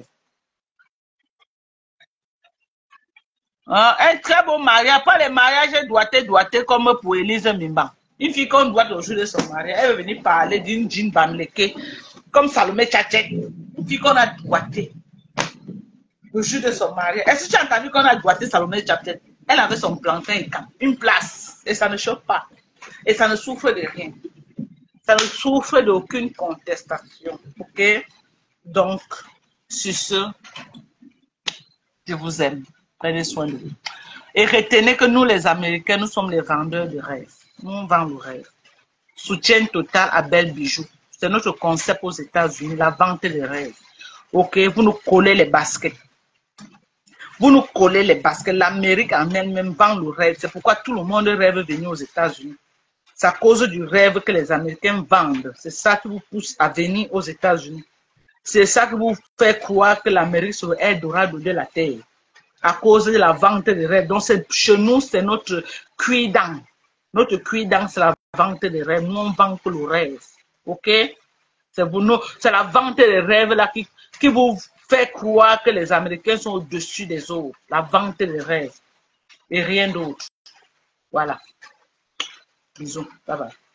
Hein? Un très beau mariage. Pas les mariages doigtés, doigtés comme pour Élise Mimba. Une fille qu'on doit au jour de son mariage, elle veut venir parler d'une jean bamleke comme Salomé Tchatchet. Une fille qu'on a doigté au jour de son mariage. Est-ce que tu as entendu qu'on a doigté Salomé Tchatchet? Elle avait son plantain et une place. Et ça ne choque pas. Et ça ne souffre de rien. Ça ne souffre d'aucune contestation. OK? Donc, sur ce, je vous aime. Prenez soin de vous. Et retenez que nous, les Américains, nous sommes les vendeurs de rêves. Nous, on vend le rêve. Soutien total à Belle Bijou. C'est notre concept aux États-Unis, la vente des rêves. OK? Vous nous collez les baskets. Vous nous collez les baskets. L'Amérique en elle-même vend le rêve. C'est pourquoi tout le monde rêve de venir aux États-Unis. C'est à cause du rêve que les Américains vendent. C'est ça qui vous pousse à venir aux États-Unis. C'est ça qui vous fait croire que l'Amérique serait Eldorado de la terre. À cause de la vente des rêves. Donc, chez nous, c'est notre cuit-dent. Notre cuit-dent, c'est la vente des rêves. Nous, on vend que le rêve. OK? C'est la vente des rêves là qui, qui vous fait croire que les Américains sont au-dessus des autres. La vente des rêves. Et rien d'autre. Voilà. Bisous. Bye bye.